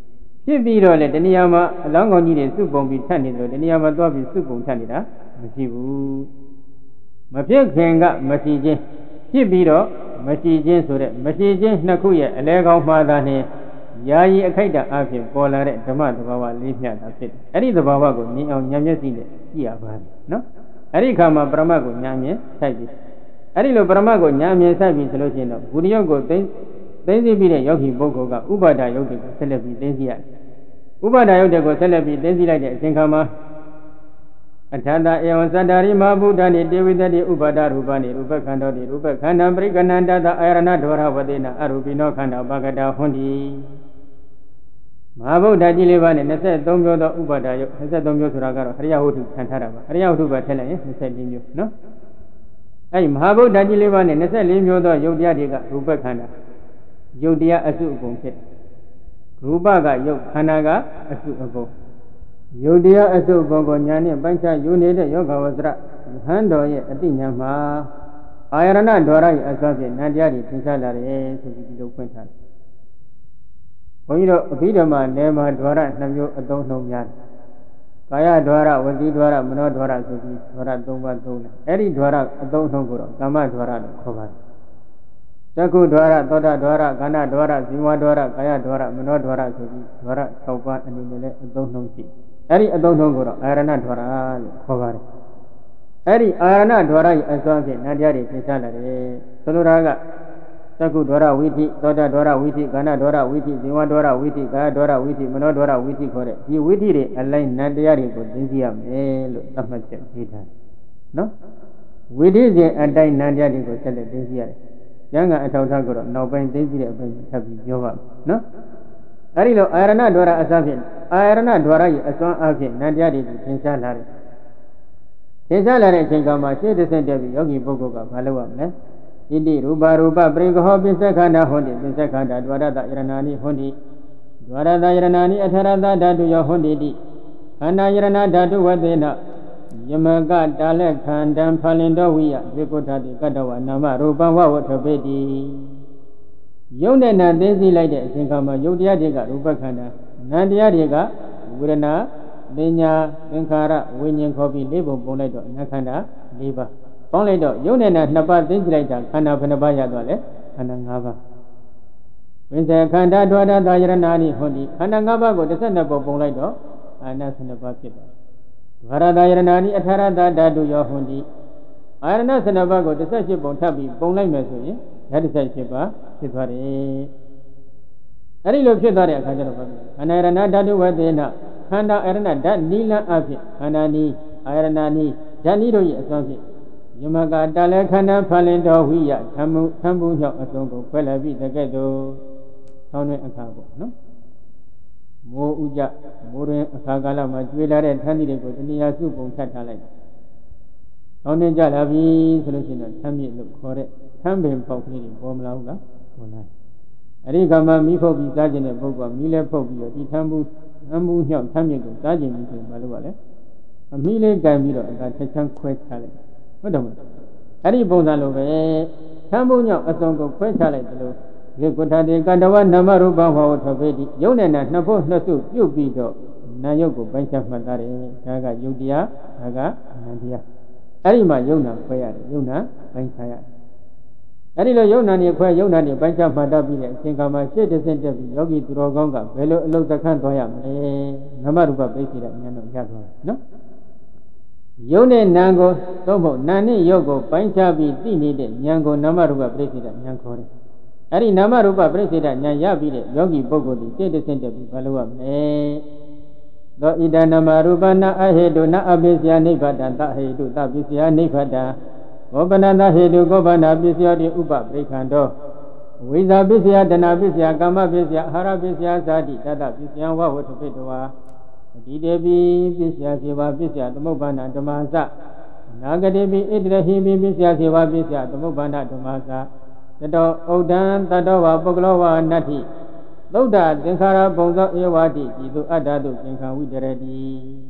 ဖြစ်ပြီးတော့လေတဏှာမှာအလောင်းကောင်းကြီးတွေစုပုံပြီးထပ်နေတယ်လို့တဏှာမှာသွားပြီးစုပုံထပ်နေတာမရှိဘူးမဖြစ်ခင်ကမရှိခြင်းဖြစ်ပြီးတော့မရှိခြင်းဆိုတဲ့မရှိခြင်းနှစ်ခုရဲ့အလဲကောင်းမှားတာနဲ့ယာယီအခိုက်အတန့်အဖြစ်ပေါ်လာတဲ့ဓမ္မသဘာဝလေးမျှတာဖြစ်တယ်အဲ့ဒီသဘာဝကိုမြင်အောင်ဉာဏ်မျက်စိနဲ့ကြည့်ရပါတယ်နော်အဲ့ဒီခါမှာပရမတ်ကိုဉာဏ်မြင်ဆိုင်ပြီအဲ့ဒီလိုပရမတ်ကိုဉာဏ်မြင်ဆိုင်ပြီဆိုလို့ရှိရင်တော့ဘုရားကိုသိသိပြီးတဲ့ယောဂီပုဂ္ဂိုလ်ကဥပါဒယုတ်တွေကိုဆက်လက်ပြီးသိသိရတယ်ဥပါဒယုတ်တွေကိုဆက်လက်ပြီးသိသိလိုက်တဲ့အချိန်ခါမှာအထာတဧဝံသတ္တရိမဗုဒ္ဓနိတေဝိတတိဥပါဒရူပနိရူပခန္ဓောတိရူပခန္ဓံပရိကဏန္တသအာရဏဒဝရဝတိနာအရူပိနောခန္ဓာပကတာဟွန်တိမဟာဗုဒ္ဓကြီးလေးပါးနဲ့23မျိုးသောဥပါဒယုတ်23မျိုးဆိုတာကတော့အရိယဝတ္ထုခံထားတာပါအရိယဝတ္ထုပဲထည့်လိုက်ရင်24မျိုးနော်အဲ့ဒီမဟာဗုဒ္ဓကြီးလေးပါးနဲ့24မျိုးသောယုတ်တရားတွေကရူပခန္ဓာယုတ်တရားအစုအကုန်ဖြစ်ရူပကယုတ်ခန္ဓာကအစုအကုန်ယုတ်တရားအစုအကုန်ကိုဉာဏ်နဲ့ပိုင်းခြားယူနေတဲ့ယောဂဝဇ္ဇရဟန်တော်ရဲ့အတိညာမှာအာယရဏဒွါရရဲ့အစွမ်းဖြင့်နန္တရားတွေသင်္ချလာတယ်ဆိုပြီးဒီလိုဖွင့်ထားတယ်ဘုန်းကြီးတို့အဘိဓမ္မာနယ်မှာဒွါရ2မျိုးအသုံးနှုန်းများတယ်ကာယဒွါရဝစီဒွါရမနောဒွါရဆိုပြီးဒွါရ3ပါးသုံးတယ်အဲ့ဒီဒွါရအသုံးနှုန်းကိုတော့ကာမဒွါရလို့ခေါ်ပါတယ်သက္ကုဒွါရသောတာဒွါရခန္ဓာဒွါရဇီဝဒွါရကာယဒွါရမနောဒွါရဆိုပြီးဒွါရ6ပါးအနေနဲ့လည်းအသုံးနှုန်းရှိအဲ့ဒီအသုံးနှုန်းကိုတော့အာရဏဒွါရလို့ခေါ်ပါတယ်အဲ့ဒီအာရဏဒွါရရဲ့အစွမ်းဖြင့်နန္တရားတွေသင်္ချလာတယ်ဆိုလိုတာကသက္ကုဒွါရဝိသိသောတာဒွါရဝိသိခန္ဓာဒွါရဝိသိဇီဝဒွါရဝိသိကာယဒွါရဝိသိမနောဒွါရဝိသိခေါ်တဲ့ဒီဝိသိတွေအလိုက်နန္တရားတွေကိုသိသိရမယ်လို့သတ်မှတ်ချက်ပေးထားနော်ဝိသိစဉ်အတိုင်းနန္တရားတွေကိုဆက်လက်သိသိရတယ်ကျမ်းဂန်အထောက်ထားကိုတော့နောက်ပိုင်းသိသိတဲ့အပိုင်းထပ်ပြီးပြောပါမယ်နော်အဲ့ဒီလိုအာရဏဒွါရအစဖြင့်အာရဏဒွါရရဲ့အစွမ်းအဖြင့်နန္တရားတွေသင်္ချလာတယ်သင်္ချလာတဲ့အချိန်ကမှရှေ့တစ်ဆင့်တက်ပြီးယောဂီပုဂ္ဂိုလ်ကဘာလုပ်ရမလဲဣတိရူပရူပပရိကဟောပိစ္ဆခန္ဓာဟွန်တိပိစ္ဆခန္ဓာဒွါရတယရဏာနိဟွန်တိဒွါရတယရဏာနိအထရတဓာတုယောဟွန်တိတိခန္ဓာယရဏဓာတုဝသေနယမကတာလက်ခန္ဓံဖလင်တော်ဝိယဝိကုဋ္ဌတိကတ္တဝနာမရူပဝဝထပေတိယုံနဲ့နာသိသိလိုက်တဲ့အချိန်ခါမှာယုတ်တရားတွေကရူပခန္ဓာနာတရားတွေကဝေဒနာပညာသင်္ခါရဝိညာဉ်ခေါ်ပြီး၄ပုံပုံလိုက်တော့နာခန္ဓာ၄ပါးပေါင်းလိုက်တော့ယုံနဲ့နာ2ပါးသိသိလိုက်တာခန္ဓာဘယ်နှပါးရသွားလဲခန္ဓာ5ပါးဝိဇ္ဇခန္ဓာဒွါရတယရဏာနိဟွန်တိခန္ဓာ5ပါးကို12ပုံပုံလိုက်တော့အာနာ12ပါးဖြစ်သွားဒွါရတယရဏာနိအထာရတဓာတုယောဟွန်တိအာရဏ12ပါးကို18ပုံထပ်ပြီးပုံလိုက်မယ်ဆိုရင်ဓာတ်18ပါးဖြစ်သွားတယ်အဲ့ဒီလိုဖြစ်သွားတဲ့အခါကျတော့ခန္ဓာယရဏဓာတုဝသေနခန္ဓာယရဏဓာတ်နိလန်းအဖြစ်ခန္ဓာနီးအာရဏနီးဓာတ်နီးတို့ရဲ့အစွမ်းဖြင့်ယမကတာလဲခန္ဓာဖလင်တော်ဝိယသံမှုညောက်အစုံကိုခွဲလိုက်ပြီးတကဲ့သို့ဆောင်းတွင်အခါပေါ့နော်မိုးဥကြမိုးတွင်အခါကာလမှာကျွေးလာတဲ့ထန်းသီးတွေကိုတဏှာစုပုံဖြတ်ထားလိုက်ဆောင်းတွင်ကြလာပြီဆိုလို့ရှိရင်ထမ်းမြစ်လို့ခေါ်တဲ့ထမ်းပင်ပေါက်ကလေးတွေပေါ်မလာဘူးလားပေါ်လာအဲ့ဒီကမှမိဖုတ်ပြီးစားခြင်းတဲ့ပုဂ္ဂိုလ်ကမိလဲဖုတ်ပြီးတော့ဒီထမ်းမှုညောက်ထမ်းမြစ်ကိုစားခြင်းပြီးဆိုရင်မလုပ်ပါနဲ့အမိလေးကင်ပြီးတော့အခါချက်ချမ်းခွဲချလိုက်ဟုတ်တယ်မဟုတ်အဲ့ဒီပုံစံလိုပဲသံမှုညောက်အစုံကိုခွဲချလိုက်တယ်လို့ဒီကုဋ္ဌတိကတ္တဝနာမရူပဟောထပေတိယုံနဲ့နာနှစ်ဖို့နှစ်စုပြုတ်ပြီးတော့နာယုတ်ကိုပိုင်းခြားမှတ်သားတယ်ဒါကယုတ်တရားဒါကနာတရားအဲ့ဒီမှာယုံနာခွဲရတယ်ယုံနာပိုင်းခြားရတယ်အဲ့ဒီလိုယုံနာနေခွဲယုံနာနေပိုင်းခြားမှတ်သားပြီးတဲ့အချိန်ခါမှာရှေ့တစ်ဆင့်တက်ပြီးယောဂီသူတော်ကောင်းကဘယ်လိုအလုသခန့်သွားရမလဲနာမရူပပိစိတဉာဏ်တော့ရသွားတယ်နော်ယုံနဲ့နာကိုသို့မဟုတ်နာနဲ့ယုတ်ကိုပိုင်းခြားပြီးသိနေတဲ့ဉာဏ်ကိုနာမရူပပိစိတဉာဏ်ခေါ်တယ်အဲ့ဒီနာမရူပပိစိတဉာဏ်ရပြီးတဲ့ယောဂီပုဂ္ဂိုလ်ဒီစိတ်တစ်ဆင့်တက်ပြီးဘာလို့ရမလဲသောဣဒနာမရူပနာအဟေတုနာအပိစ္ဆယနိဗ္ဗာတံသဟေတုသပိစ္ဆယနိဗ္ဗာတံဘောပနတဟေတုကောပနာပိစ္ဆယတိဥပပရိခန္တောဝိဇာပိစ္ဆယတဏပိစ္ဆယကာမပိစ္ဆယအာဟာရပိစ္ဆယသာတိတတပိစ္ဆယဝဝတ္ထပိတဝါဒီတေပိပိစ္ဆယစေဝပိစ္ဆယသမုပ္ပန္နဓမ္မသနာဂတိပိဣတရဟိပိပိစ္ဆယစေဝပိစ္ဆယသမုပ္ပန္နဓမ္မသတတောဩဒံတတောဝပုဂ္ဂလောဝနတ္ထိသုဒ္ဓသင်္ခါရပုံသောဧဝတိဤသို့အတ္တသို့သင်္ခါဝိတရတိ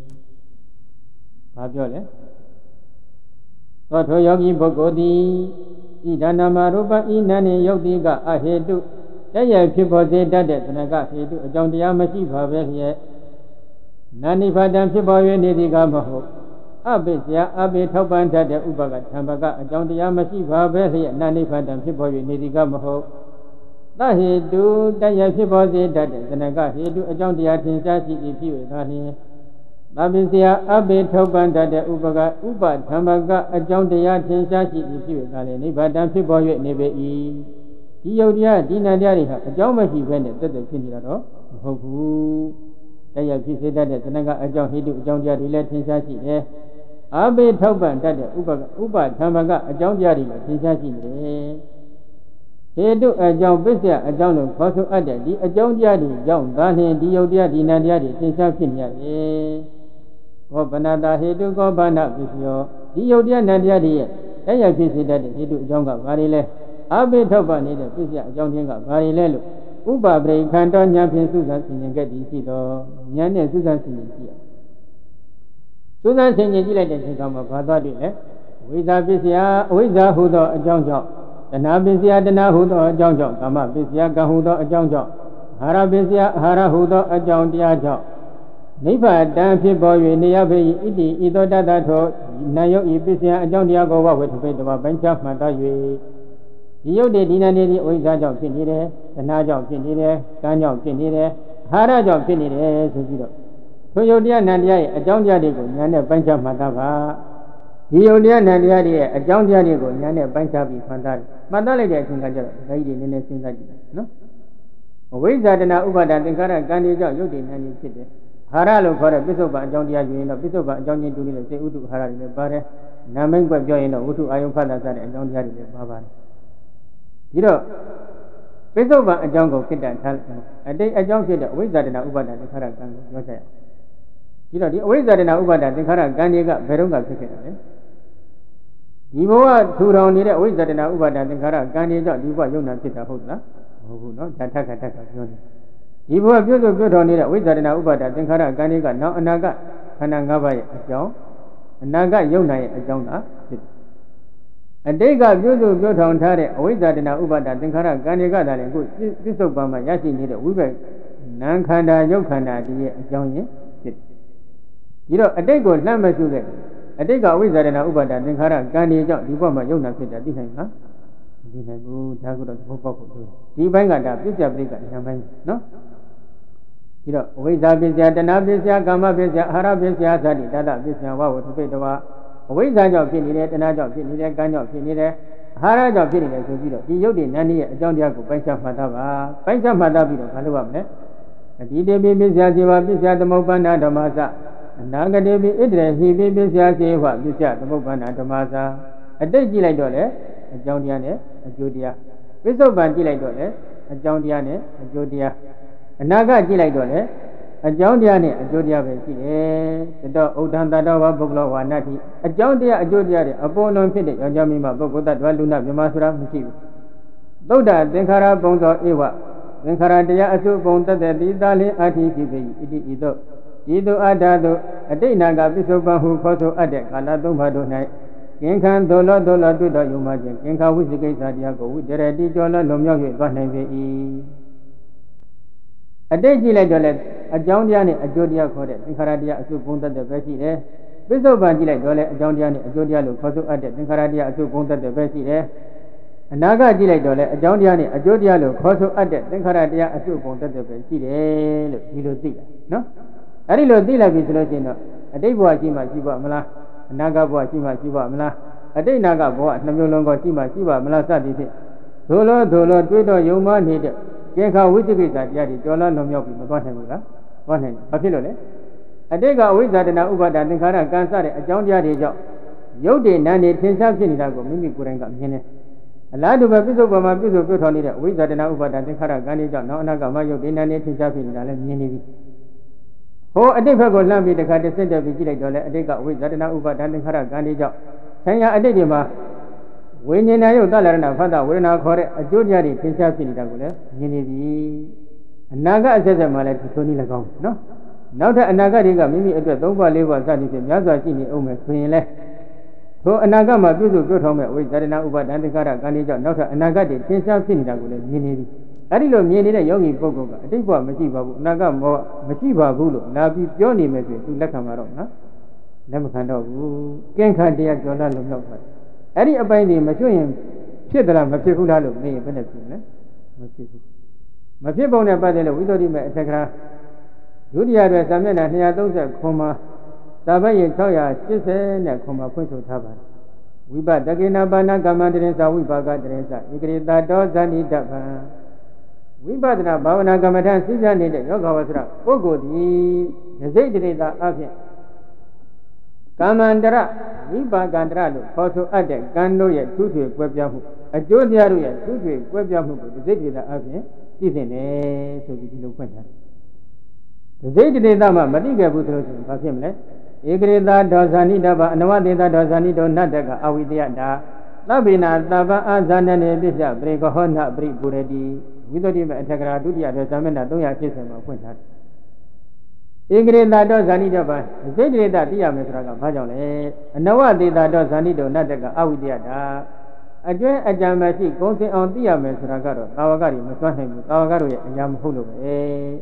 ဘာပြောလဲသောထိုယောဂီပုဂ္ဂိုလ်သည်ဣဒနာမရူပဤနာနေယုတ်တိကအဟေတုတရားဖြစ်ပေါ်စေတတ်တဲ့သနကဟေတုအကြောင်းတရားမရှိပါပဲလျက်နာနိဗ္ဗာန်ဖြစ်ပေါ်၍နေသည်ကမဟုတ်အပိစယအပိထောက်ပံ့တတ်တဲ့ဥပကသံဘကအကြောင်းတရားမရှိပါပဲလျက်နာနိဗ္ဗာန်ဖြစ်ပေါ်၍နေသည်ကမဟုတ်သဟေတုတရားဖြစ်ပေါ်စေတတ်တဲ့သနကဟေတုအကြောင်းတရားထင်ရှားရှိသည်ဖြစ်၍သာလျှင်သဗ္ဗစယအပိထောက်ပံ့တတ်တဲ့ဥပကဥပသံဘကအကြောင်းတရားထင်ရှားရှိသည်ဖြစ်၍သာလျှင်နိဗ္ဗာန်ဖြစ်ပေါ်၍နေပေ၏ဒီယုတ်တရားဒီနံတရားတွေဟာအကြောင်းမရှိဘဲနဲ့တက်တက်ဖြစ်နေတာတော့မဟုတ်ဘူးတရားဖြစ်စေတတ်တဲ့သနကအကြောင်းဟိတုအကြောင်းတရားတွေလည်းထင်ရှားရှိတယ်အဘိထောက်ပံ့တတ်တဲ့ဥပသံဘကအကြောင်းတရားတွေလည်းထင်ရှားရှိနေတယ်ဟိတုအကြောင်းပစ္စယအကြောင်းလို့ခေါ်ဆိုအပ်တဲ့ဒီအကြောင်းတရားတွေကြောင့်ဒါလျှင်ဒီယုတ်တရားဒီနံတရားတွေထင်ရှားဖြစ်နေရတယ်ကောပနာတာဟိတုကောဘာနာပစ္စယောဒီယုတ်တရားနံတရားတွေရဲ့တရားဖြစ်စေတတ်တဲ့ဟိတုအကြောင်းကဘာတွေလဲအဘိထောက်ပံ့နေတဲ့ပစ္စယအကြောင်းချင်းကဘာတွေလဲလို့ဥပပရိခန္တောဉာဏ်ဖြင့်သုဇန်ဆင်ញင်ခဲ့သည်ရှိတော့ဉာဏ်နဲ့သုဇန်ဆင်ញင်ကြည့်ရသုဇန်ဆင်ញင်ကြည့်လိုက်တဲ့ချိန်မှာဘာသွားတွေ့လဲဝိဇ္ဇာပစ္စယအဝိဇ္ဇာဟူသောအကြောင်းကြောင့်တဏှာပစ္စယတဏှာဟူသောအကြောင်းကြောင့်ကာမပစ္စယကံဟူသောအကြောင်းကြောင့်အာဟာရပစ္စယအာဟာရဟူသောအကြောင်းတရားကြောင့်နိဗ္ဗာန်ဖြစ်ပေါ်၍နေရပေ၏ဣတိဤသောတတ္တထောနာယုတ်ဤပစ္စယအကြောင်းတရားကိုဝဝေထပိတဝပိုင်းခြားမှတ်သား၍ဒီယုတ်တွေဒီနာနေဒီအဝိဇ္ဇာကြောင့်ဖြစ်နေတယ်တဏှာကြောင့်ဖြစ်နေတယ်ကံကြောင့်ဖြစ်နေတယ်အာဟာရကြောင့်ဖြစ်နေတယ်ဆိုပြီးတော့ထိုယုတ်တရားနံတရားရဲ့အကြောင်းတရားတွေကိုဉာဏ်နဲ့ပိုင်းခြားမှတ်သားပါဒီယုတ်တရားနံတရားတွေရဲ့အကြောင်းတရားတွေကိုဉာဏ်နဲ့ပိုင်းခြားပြီးမှတ်သားတယ်မှတ်သားလိုက်တဲ့အချိန်ကကျတော့ဒါကြီးတွေနည်းနည်းစဉ်းစားကြည့်တယ်နော်အဝိဇ္ဇာတဏှာဥပါဒသင်္ခါရကံတွေကြောင့်ယုတ်တွေနံတွေဖြစ်တယ်အာဟာရလို့ခေါ်တဲ့ပစ္စုပန်အကြောင်းတရားယူရင်တော့ပစ္စုပန်အကြောင်းချင်းတူနေတဲ့စေဥတုအာဟာရတွေလည်းပါတယ်နာမိတ်ကွက်ပြောရင်တော့ဝတ္ထုအာယုဖတ်တာစတဲ့အကြောင်းတရားတွေလည်းပါပါတယ်ဒီတော့ပိဿုပံအကြောင်းကိုခိတ္တထားအတိတ်အကြောင်းဖြစ်တဲ့အဝိဇ္ဇာတနာဥပါဒသင်္ခါရကံကိုပြောချက်ရဒီတော့ဒီအဝိဇ္ဇာတနာဥပါဒသင်္ခါရကံတွေကဘယ်တော့ကဖြစ်ခဲ့တာလဲဒီဘဝထူထောင်နေတဲ့အဝိဇ္ဇာတနာဥပါဒသင်္ခါရကံတွေကြောင့်ဒီဘဝယုံနာဖြစ်တာဟုတ်လားမဟုတ်ဘူးနော်ဓာတ်ထက်ပြောနေဒီဘဝပြုစုပြုထောင်နေတဲ့အဝိဇ္ဇာတနာဥပါဒသင်္ခါရကံတွေကနောက်အနာဂတ်ခန္ဓာ၅ပါးရဲ့အကြောင်းအနာဂတ်ယုံနာရဲ့အကြောင်းသာဖြစ်အတိတ်ကပြုစုပြုထောင်ထားတဲ့အဝိဇ္ဇာတနာဥပါဒသင်္ခါရကံတွေကသာလည်းအခုပစ္စုပန်မှာရရှိနေတဲ့ဝိဘက်နာမ်ခန္ဓာယုတ်ခန္ဓာဒီရဲ့အကြောင်းရင်းဖြစ်ဒီတော့အတိတ်ကိုလှမ်းမရှုခဲ့အတိတ်ကအဝိဇ္ဇာတနာဥပါဒသင်္ခါရကံတွေကြောင့်ဒီဘက်မှာယုံနာဖြစ်တာသိနိုင်လားမသိနိုင်ဘူးဒါကတော့သဘောပေါက်ဖို့လိုဒီဘက်ကဒါပြစ္ဆပရိက္ခဉာဏ်ပိုင်းနော်ဒီတော့အဝိဇ္ဇာပစ္စယတဏှာပစ္စယကာမပစ္စယအာဟာရပစ္စယသတိတတပစ္စယဝဝတ္ထိတဝအဝိဇ္ဇာကြောင့်ဖြစ်နေတယ်တဏှာကြောင့်ဖြစ်နေတယ်ကံကြောင့်ဖြစ်နေတယ်အာဟာရကြောင့်ဖြစ်နေတယ်ဆိုပြီးတော့ဒီယုတ်တိနန္ဒီရဲ့အကြောင်းတရားကိုပိုင်းခြားမှတ်သားပါပိုင်းခြားမှတ်သားပြီးတော့ဘာလုပ်ရမလဲအတိတေပိပစ္စယဇေဝပစ္စယသမုပ္ပန္နဓမ္မစအနာဂတေပိဣတရေဟိပိပစ္စယဇေဝပစ္စယသမုပ္ပန္နဓမ္မစအတိတ်ကြည့်လိုက်တော့လေအကြောင်းတရားနဲ့အကျိုးတရားပစ္စုပန်ကြည့်လိုက်တော့လေအကြောင်းတရားနဲ့အကျိုးတရားအနာဂတ်ကြည့်လိုက်တော့လေအကြောင်းတရားနဲ့အကျိုးတရားပဲရှိတယ်တတောဥဒ္ဒံတတောဝပုဂ္ဂလောဝါနတ္တိအကြောင်းတရားအကျိုးတရားတွေအပေါ်လွန်ဖြစ်တဲ့ယောက်ျားမိန်းမပုဂ္ဂိုလ်တ attva လူနာမြမဆိုတာမရှိဘူးသုဒ္ဓသင်္ခါရပုံသောဧဝသင်္ခါရတရားအစုပုံတသက်တိသာလင်အာတိဖြစ်ပေ၏ဣတိဤသို့ဤသို့အတ္တသို့အတိတ်နာကပစ္စုပန်ဟုခေါ်ဆိုအပ်တဲ့ကာလသုံးပါးတို့၌ကင်ခံသို့လောတွေ့တော်ယုံမှခြင်းကင်ခဝိသိကိစ္စတရားကိုဝိတရတိကျော်လွန်မြောက်၍သွားနိုင်ပေ၏အတိတ်ကြည့်လိုက်တော့လေအကြောင်းတရားနဲ့အကျိုးတရားခေါ်တဲ့သင်္ခါရတရားအစုပုံသက်တဲ့ပဲရှိတယ်ပစ္စုပန်ကြည့်လိုက်တော့လေအကြောင်းတရားနဲ့အကျိုးတရားလို့ခေါ်ဆိုအပ်တဲ့သင်္ခါရတရားအစုပုံသက်တဲ့ပဲရှိတယ်အနာဂတ်ကြည့်လိုက်တော့လေအကြောင်းတရားနဲ့အကျိုးတရားလို့ခေါ်ဆိုအပ်တဲ့သင်္ခါရတရားအစုပုံသက်တဲ့ပဲရှိတယ်လို့ဒီလိုသိတာနော်အဲ့ဒီလိုသိလိုက်ပြီဆိုလို့ရှိရင်တော့အတိတ်ဘဝရှိမှရှိပါမလားအနာဂတ်ဘဝရှိမှရှိပါမလားအတိတ်နာဂတ်ဘဝနှမျိုးလုံးကိုရှိမှရှိပါမလားစသည်ဖြင့်ဒို့လိုတွေးတော့ယုံမှနေတဲ့ကင်္ခဝိသိကိစ္စတရားတွေကျော်လွန်မြောက်ပြီးမသွားနိုင်ဘူးလားသွားနိုင်တယ်ဘာဖြစ်လို့လဲအတိတ်ကအဝိဇ္ဇာတဏှာဥပါဒသင်္ခါရကံစတဲ့အကြောင်းတရားတွေကြောင့်ယုတ်တွေနံတွေထင်ရှားဖြစ်နေတာကိုမိမိကိုယ်တိုင်ကမြင်တယ်အလားတူပဲပြစ္ဆုတ်ပံမှာပြစ္ဆုတ်ပြုထောင်နေတဲ့အဝိဇ္ဇာတဏှာဥပါဒသင်္ခါရကံတွေကြောင့်နောက်အနာဂတ်မှာယုတ်တွေနံတွေထင်ရှားဖြစ်နေတာလည်းမြင်နေပြီဟိုအတိတ်ဘက်ကိုလှမ်းပြီးတခါတစ်စက်တက်ပြီးကြည့်လိုက်တော့လေအတိတ်ကအဝိဇ္ဇာတဏှာဥပါဒသင်္ခါရကံတွေကြောင့်ဆံရအတိတ်တွေမှာဝိညာဉ်ယုတ်သလရဏဖတ်တာဝေဒနာခေါ်တဲ့အကျိုးတရားတွေသင်္ချာဖြစ်နေတာကိုလည်းမြင်နေပြီအနာဂတ်အဆက်ဆက်မှလည်းဒီလိုနည်း၎င်းနော်နောက်ထပ်အနာဂတ်တွေကမိမိအတွက်၃ပါး၄ပါးစသည်ဖြင့်များစွာရှိနေအောင်မယ်ဆိုရင်လည်းထိုအနာဂတ်မှာပြုစုပြုထောင်မဲ့ဝိဇ္ဇာတနာဥပါဒသင်္ခါရကံတွေကြောင့်နောက်ထပ်အနာဂတ်တွေသင်္ချာဖြစ်နေတာကိုလည်းမြင်နေပြီအဲ့ဒီလိုမြင်နေတဲ့ယောဂီပုဂ္ဂိုလ်ကအတိတ်ဘဝမရှိပါဘူးအနာဂတ်ဘောမရှိပါဘူးလို့လာပြီးပြောနေမယ်ဆိုရင်သူလက်ခံမှာတော့နော်လက်မခံတော့ဘူးကင်းခါတရားကြော်လာလုံလောက်သွားအဲ့ဒီအပိုင်းတွေမကျွရင်ဖြစ်သလားမဖြစ်ဘူးလားလို့မေးရင်ဘယ်နဲ့ဖြစ်လဲမဖြစ်ဘူးမဖြစ်ပုံနဲ့ပတ်သက်လို့ဝိသုဒ္ဓိမေအထက်ကရာဒုတိယအတွက်စာမျက်နှာ230ခွန်မှာသာဘရင်680နဲ့ခွန်မှာဖွင့်ဆိုထားပါတယ်ဝိပတကေနပါဏကမ္မတရင်သာဝိပါကတရင်သာဧကရိတာတောဇဏိတဗံဝိပဿနာဘာဝနာကမ္မထစိစနေတဲ့ယောဂဝဆရာပုဂ္ဂိုလ်သည်ဒစိတ်တိတာအဖြစ်ကာမန္တရဝိပါကန္တရလို့ခေါ်ဆိုအပ်တဲ့ကံတို့ရဲ့သူ့ဆွေကွဲပြားမှုအကျိုးတရားတို့ရဲ့သူ့ဆွေကွဲပြားမှုကိုဒစိတ်တိတာအဖြစ်သိသိနေဆိုပြီးဒီလိုဖွင့်ထားတယ်ဒစိတ်တိတာမှာမတိခဲ့ဘူးဆိုလို့ရှိရင်ဘာဖြစ်မလဲဧကရိတာဒောဇာနိတဗအနဝတေတာဒောဇာနိတောနတ္တကအဝိတယတာသဗ္ဗေနာသဗ္ဗအာဇာနနေပစ္စပရိကဟောနပရိပုရတိဝိသုဒ္ဓိမေအထက်ကရာဒုတိယအတွက်ဇာမျက်နှာ380မှာဖွင့်ထားတယ်ဧကရိတာဒောဇာနိတဗဒစိတ်တိတာသိရမယ်ဆိုတာကဘာကြောင့်လဲအနဝတေတာဒောဇာနိတောနတ္တကအဝိတယတာအကျွမ်းအကြံမရှိဂုံစင်အောင်သိရမယ်ဆိုတာကတော့သာဝကတွေမစွမ်းနိုင်ဘူးသာဝကတို့ရဲ့အညာမဟုတ်လို့ပဲ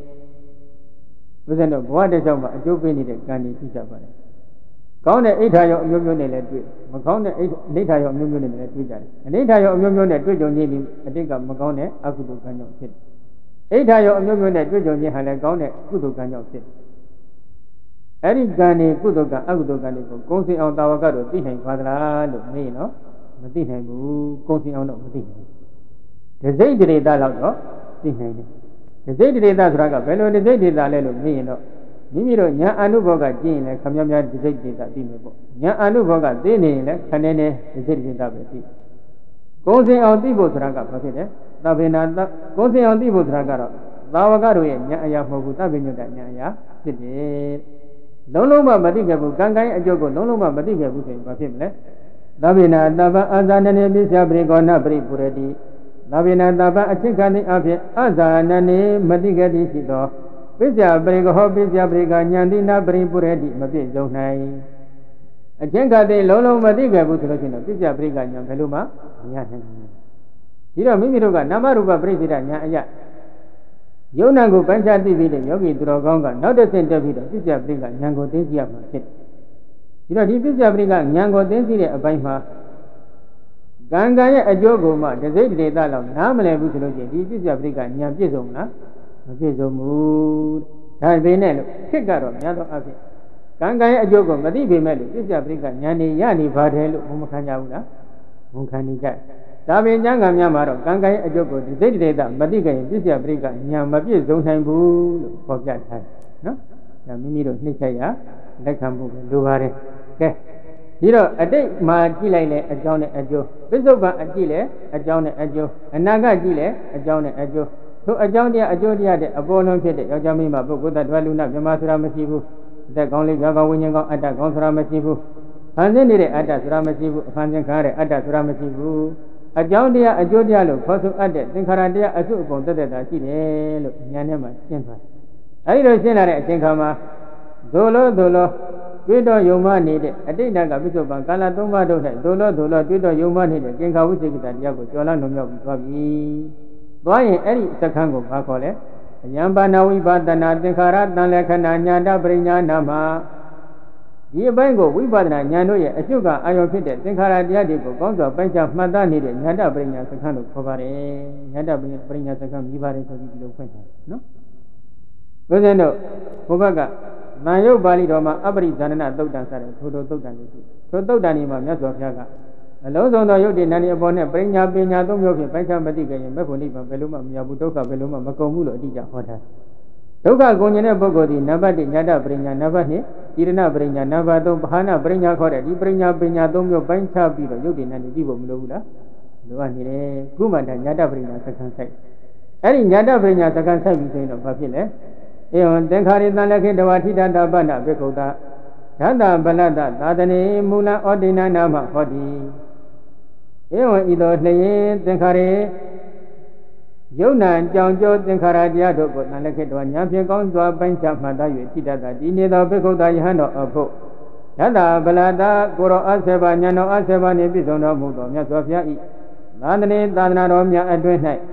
ဦးဇင်းတို့ဘဝတစ်လျှောက်မှာအကျိုးပေးနေတဲ့ကံတွေသိကြပါတယ်။ကောင်းတဲ့အိဋ္ဌာရောအမျိုးမျိုးနဲ့လည်းတွေ့မကောင်းတဲ့အနိဋ္ဌာရောအမျိုးမျိုးနဲ့လည်းတွေ့ကြတယ်။အနိဋ္ဌာရောအမျိုးမျိုးနဲ့တွေ့ကြုံခြင်းဒီအတိတ်ကမကောင်းတဲ့အကုသိုလ်ကံကြောင့်ဖြစ်တယ်။အိဋ္ဌာရောအမျိုးမျိုးနဲ့တွေ့ကြုံခြင်းဟာလည်းကောင်းတဲ့ကုသိုလ်ကံကြောင့်ဖြစ်တယ်။အဲ့ဒီကံတွေကုသိုလ်ကံအကုသိုလ်ကံတွေကိုကုံစင်အောင်တာဝကတို့သိနိုင်ပါသလားလို့မေးနော်မသိနိုင်ဘူးကုံစင်အောင်တော့မသိနိုင်ဘူး။ဒစိတ်တိတာလောက်တော့သိနိုင်တယ်ဒစိတ်တိတာဆိုတာကဘယ်လိုဒစိတ်တိတာလဲလို့မေးရင်တော့မိမိတို့ညာအနုဘောကကျင့်ရင်လည်းခမများဒစိတ်တိတာသိမယ်ပေါ့ညာအနုဘောကသိနေရင်လည်းခဏနေဒစိတ်တိတာပဲသိကုံစင်အောင်သိဖို့ဆိုတာကဘာဖြစ်လဲသဗ္ဗေနာကုံစင်အောင်သိဖို့ဆိုတာကတော့သာဝကတို့ရဲ့ညာအရာမဟုတ်ဘူးသဗ္ဗညုတညာအရာဖြစ်တယ်လုံးလုံးမသိခဲ့ဘူးကံကံရဲ့အကျိုးကိုလုံးလုံးမသိခဲ့ဘူးဆိုရင်ဘာဖြစ်မလဲသဗ္ဗေနာသဗ္ဗအာဇာနနေပိစ္ဆပရိကောဏပရိပုရတိသဗ္ဗေနာသဗ္ဗအချင်းခံသည့်အဖြစ်အာဇာနနေမတိကတိရှိသောပိစ္ဆပရိကဟောပိစ္ဆပရိကညာတိနာပရိပုရတိမပြည့်စုံနိုင်အချင်းခံသည့်လုံးလုံးမတိခဲ့ဘူးဆိုလို့ရှိရင်တော့ပိစ္ဆပရိကညာဘယ်လိုမှမရနိုင်ဘူးဒီတော့မိမိတို့ကနာမရူပပရိစ္ဆေဒညာအယယုံနာကိုပိုင်းခြားသိပြီးတဲ့ယောဂီသူတော်ကောင်းကနောက်တစ်ဆင့်တက်ပြီးတော့ပိစ္ဆပရိကညာကိုသိသိရမှာဖြစ်ဒီတော့ဒီပိစ္ဆပရိကညာကိုသိသိတဲ့အပိုင်းမှာကံကံရဲ့အကျိုးကိုမှဒစိတ်တိတာလောက်နားမလည်ဘူးဆိုလို့ချင်းဒီပြစ္ဆပရိကညာပြည့်စုံလားမပြည့်စုံဘူးဒါပေမဲ့လို့ဖြစ်ကတော့များသောအားဖြင့်ကံကံရဲ့အကျိုးကိုမသိပေမဲ့လို့ပြစ္ဆပရိကညာနေရနေပါတယ်လို့ဘုံမခံကြဘူးလားဘုံခံနေကြဒါပေမဲ့ဉာဏ်ကံများမှာတော့ကံကံရဲ့အကျိုးကိုဒစိတ်တိတာမသိခင်ပြစ္ဆပရိကညာမပြည့်စုံနိုင်ဘူးလို့ဖော်ပြထားတယ်နော်ဒါမိမိတို့နှိမ့်ဆက်ရလက်ခံဖို့လိုပါတယ်ကဲဒီတော့အတိတ်မှာကြည့်လိုက်လေအကြောင်းနဲ့အကျိုးပစ္စုပန်အကြည့်လေအကြောင်းနဲ့အကျိုးအနာဂတ်ကြည့်လေအကြောင်းနဲ့အကျိုးထို့အကြောင်းတရားအကျိုးတရားတဲ့အပေါ်လုံးဖြစ်တဲ့ယောက်ျားမိန်းမပုဂ္ဂိုလ်တ attva လူနာမြမဆိုတာမရှိဘူးအသက်ကောင်းလေးကြောက်ကောင်းဝိညာဉ်ကောင်းအတ္တကောင်းဆိုတာမရှိဘူးဖန်ဆင်းနေတဲ့အတ္တဆိုတာမရှိဘူးအဖန်ဆင်းခါရတဲ့အတ္တဆိုတာမရှိဘူးအကြောင်းတရားအကျိုးတရားလို့ခေါ်ဆိုအပ်တဲ့သင်္ခါရတရားအစုအပုံတသက်တာရှိတယ်လို့ဉာဏ်နဲ့မှရှင်းသွားအဲဒီလိုရှင်းလာတဲ့အချိန်ခါမှာဒိုလိုတွေ့တော်ယုံမနေတဲ့အတိတ်ကပြစ္ဆုတ်ပံကာလ၃ပါးတို့၌ဒိုလိုတွေ့တော်ယုံမနေတဲ့ကင်္ခာဝိသေကိတတရားကိုကျော်လန်းလွန်မြောက်ပြီးသွားပြီ။သွားရင်အဲ့ဒီစက္ခန်းကိုဘာခေါ်လဲ။အယံပါဏဝိပါဒနာသင်္ခါရတန်လက္ခဏာညာတပရိညာနာမှာဒီအပိုင်းကိုဝိပဿနာဉာဏ်တို့ရဲ့အကျုပ်ကအာရုံဖြစ်တဲ့သင်္ခါရတရားတွေကိုကောင်းစွာပိုင်းခြားမှတ်သားနေတဲ့ညာတပရိညာစက္ခန်းလို့ခေါ်ပါတယ်။ညာတပရိညာစက္ခန်းမြည်ပါတယ်ဆိုပြီးဒီလိုဖွင့်ထားနော်။ဘုရားတို့ဘုဘကမန်ယုတ်ပါဠိတော်မှာအပရိဇာနနသုတ်တံစတဲ့ထိုသုတ်တံတွေရှိထိုသုတ်တံတွေမှာမြတ်စွာဘုရားကအလုံးစုံသောယုတ်တိနန္ဒီအပေါ်နဲ့ပရိညာပညာသုံးမျိုးဖြင့်ပိုင်းခြားမသိကြရင်မေဖို့နိဗ္ဗာန်ဘယ်လိုမှမရဘူးဒုက္ခဘယ်လိုမှမကုန်ဘူးလို့အတိအကျဟောထားဒုက္ခကုန်ကျင်တဲ့ပုဂ္ဂိုလ်ဒီနံပါတ်1ညာတပရိညာနံပါတ်2ဣရဏပရိညာနံပါတ်3ပဟာနာပရိညာခေါ်တဲ့ဒီပရိညာပညာသုံးမျိုးပိုင်းခြားပြီးတော့ယုတ်တိနန္ဒီသိဖို့မလိုဘူးလားလိုအပ်နေတယ်ခုမှတည်းညာတပရိညာစက္ကန့်ဆိုင်အဲ့ဒီညာတပရိညာစက္ကန့်ဆိုင်ပြီးဆိုရင်တော့ဘာဖြစ်လဲဧဝံသင်္ခါရိတံလခေတဝါထိတတပ္ပနဘေကုတ္တဓတ္တဗလတ္တသာသနေမူလဩဒိနနာမဟောတိဧဝံဤသို့နှယေသင်္ခါရိယုံနာကြောင့်ကျိုးသင်္ခါရတရားတို့ကိုတန်လခေတဝါညာဖြင့်ကောင်းစွာပိုင်းခြားမှတ်သား၍ထိတတဒီနေသောဘေကုတ္တယဟန်တော်အဖို့ဓတ္တဗလတ္တကိုရောအဆေဘညာတော်အဆေဘနှင့်ပြည့်စုံတော်မူသောမြတ်စွာဘုရားဤသာသနေသာသနာတော်များအတွင်း၌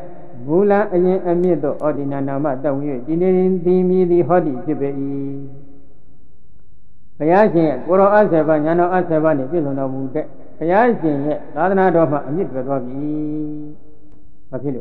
Mula ayin amito ordina nama tawi dinin dimi di hodi jibi. Kayashin kuro aseba nyano aseba ni pisono mude. Kayashin ye ladana doma amit bedobi. Papilu.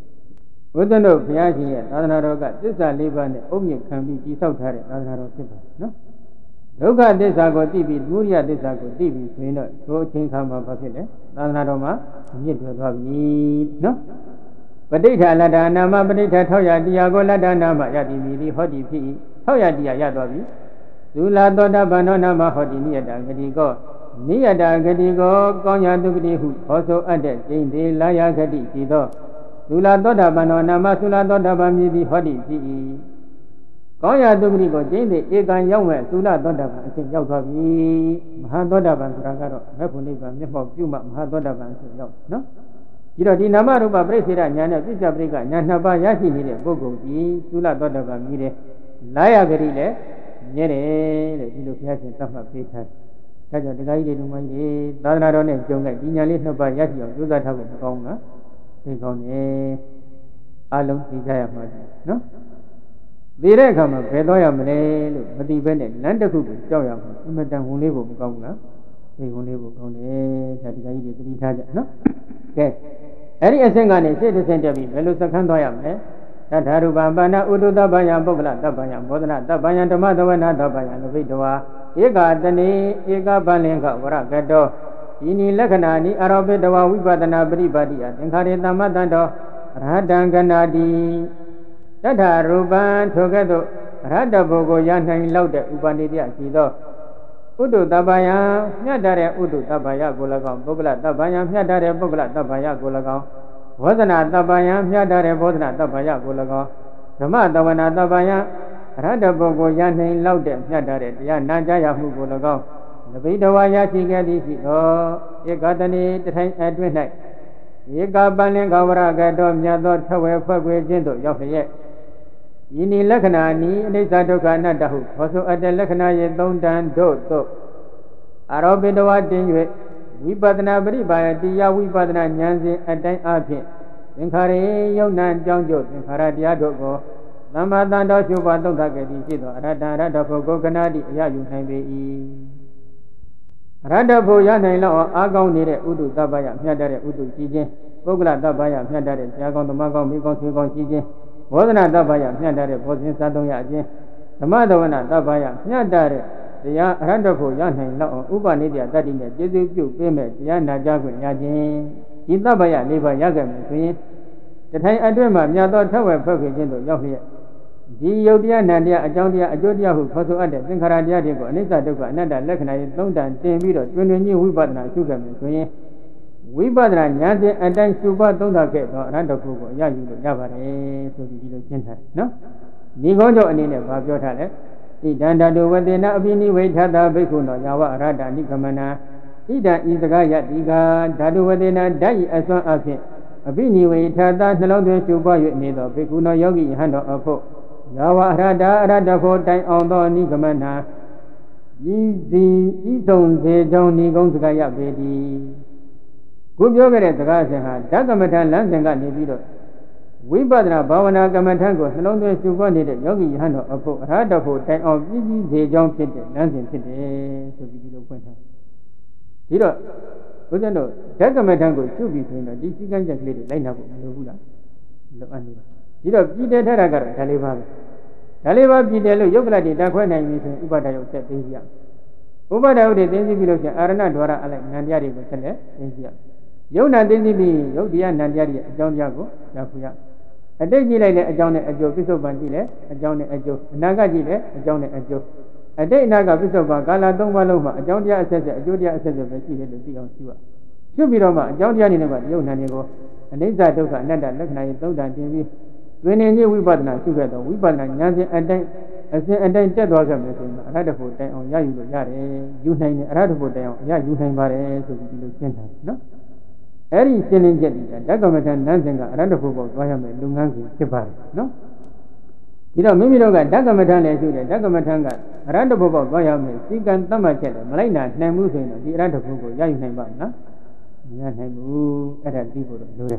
Udano kayashin ye ladana doga disa liba ne omye kambi jisau thare ladana do siba. No. Doga disa ko tibi muriya disa ko tibi suino ko chinkama papile ladana doma amit bedobi. No. Padita lada nama padita thoya diya ko lada nama yati miri hodi pi thoya diya yadobi. Sula toda bano nama hodi niyada gadi ko niyada gadi ko konya tukdi hu hoso ade jindi laya gadi jido. Sula toda bano nama sula toda bamidi hodi pi. Konya tukdi ko jindi ekan yaume sula toda ban asin yau thobi. Maha toda ban surakaro mepuni ban mepo pyuma maha toda ban asin yau. No? Jiro di nama rupa presira nyana pisa prika nyana ba yashi ni de bogo di sula toda ba mire laya gari le nyere le jiro pyasin tamma pita kajo digai de lumai de dadana ro ne jong kai di nya le ba yashi aw josa tha ko makaung na thi kaung ne along thi jaya ma no di de kha ma be thaw ya male lo mati be ne lan takku ko jaw ya ma imatan hun le ko makaung na thi hun le ko kaung ne da digai de tri tha ja no ke Eri asengane se desenjabi melu sakhan thoya me tatha rupa bana udu tabaya puggala tabaya bodhana tabaya dhamma dhavana tabaya nubidwa eka tani eka balinga varagato ini lakhanani arabidwa vipadana paripadiya thingkhare tammatanto radhanganadi tatha rupa thogato radhaboko yanai laude upanidya sido Udu tabaya nyadare udu tabaya golagam puggala tabaya nyadare puggala tabaya golagam bodhana tabaya nyadare bodhana tabaya golagam dhamma dhavana tabaya radhaboko yanai laude nyadare ya najaya hu golagam nabidwa yashi gadi sido ekatani tathai atwin nai eka balinga varagato myatho thawe phakwe chin do yauk lye Ini lakhana ni anicca dukkha anatta hu hoso atte lakhana ye thong tan do to arabidwa tin yue vipadana paripaya tiya vipadana nyan sin atain aphin thingkhare yaunan jaung jo thingkhara tiya do ko thamma tanto shubha thuttha ke ti sit tho aratta aratta pho ko kanadi aya yu nain pe I aratta pho ya nain law a kaung nede udu tabaya mhyat tare udu chi chin puggala tabaya mhyat tare sia kaung thama kaung mi kaung swe kaung chi chin Bodhana tabaya nyadare bodhin sathongya chin dhamma dhavana tabaya nyadare tiya arandapho yanai lao upanidya tatti ne jesu pyu peme tiya naja kwin ya chin di tabaya leba yakkai me soyin tathai atwin ma myatho thawe phakwe chin do yauk lye di yau tiya nan tiya ajaung tiya ajo tiya hu khoso atte thingkhara tiya de ko anicca dukkha anatta lakhana ye thong tan tin pi do twin twin nyi vipadana shu kai me soyin Vipadana nyan sin atain shubha thuttha ke tho arandapho ko aya yu lo ya pare so di lo chin thare no ni kaung jo ani ne ba pyo tha le Idandadu vadena abhini vaithata bhikkhuno yava arata nikamana Ida isagaya tiga dhatu vadena dai aswan aphin abhini vaithata nalong twin shubha yue ne tho bhikkhuno yogi yahando apho yava arata arata pho tain aung tho nikamana Yi thong se chong ni kaung sagaya peti Ku pyo kare saka sin ha dhakkamathan lan sin ka ne pi do Vipadana bhavana kamathan ko nalong twin shubha nede yogi yahando apho arata pho tain aung pi se chong phit de lan sin phit de so pi lo phwint tha Di do bhujan do dhakkamathan ko shu pi soyin do di sikan chat kle de lai na ko ma lo bu la lo an ni Di do pi de thara karo da le ba be da le ba pi de lo yoggala de ta khwe nain bi soyin upada yo set tin si ya Upada yo de tin si pi lo sin arana dwara alai nan tiya de ko set le tin si ya Yaunan tin si pi yau tiya nan tiya de ajaung tiya ko ya phu ya Atte ji lai le ajaung ne ajo pisoppan ji le ajaung ne ajo anaga ji le ajaung ne ajo Atte anaga pisoppan kala 3 pa long ma ajaung tiya aset set ajo tiya aset set be shi le lo ti aung shi wa Shub pi do ma ajaung tiya ni ne ba yaunan ni ko anicca dukkha anatta lakhana ye thong tan tin pi twin twin nyi vipadana shu ke tho vipadana nyan sin atain asin atain tet thwa ke me soyin ma arata pho tain aung ya yu lo yare yu nain ne arata pho tain aung ya yu nain pare so di lo chin tha no Eri shinin jet di dhakkamathan nan sin ka arata pho ko thwa ya me lungan kin phit pare no Di do mimi do ka dhakkamathan le shu de dhakkamathan ka arata pho ko thwa ya me sikan tamma chet le malai na nain mu soyin do di arata pho ko ya yu nain pa na မရနိုင်ဘူးအဲ့ဒါသိဖို့တော့လိုတယ်က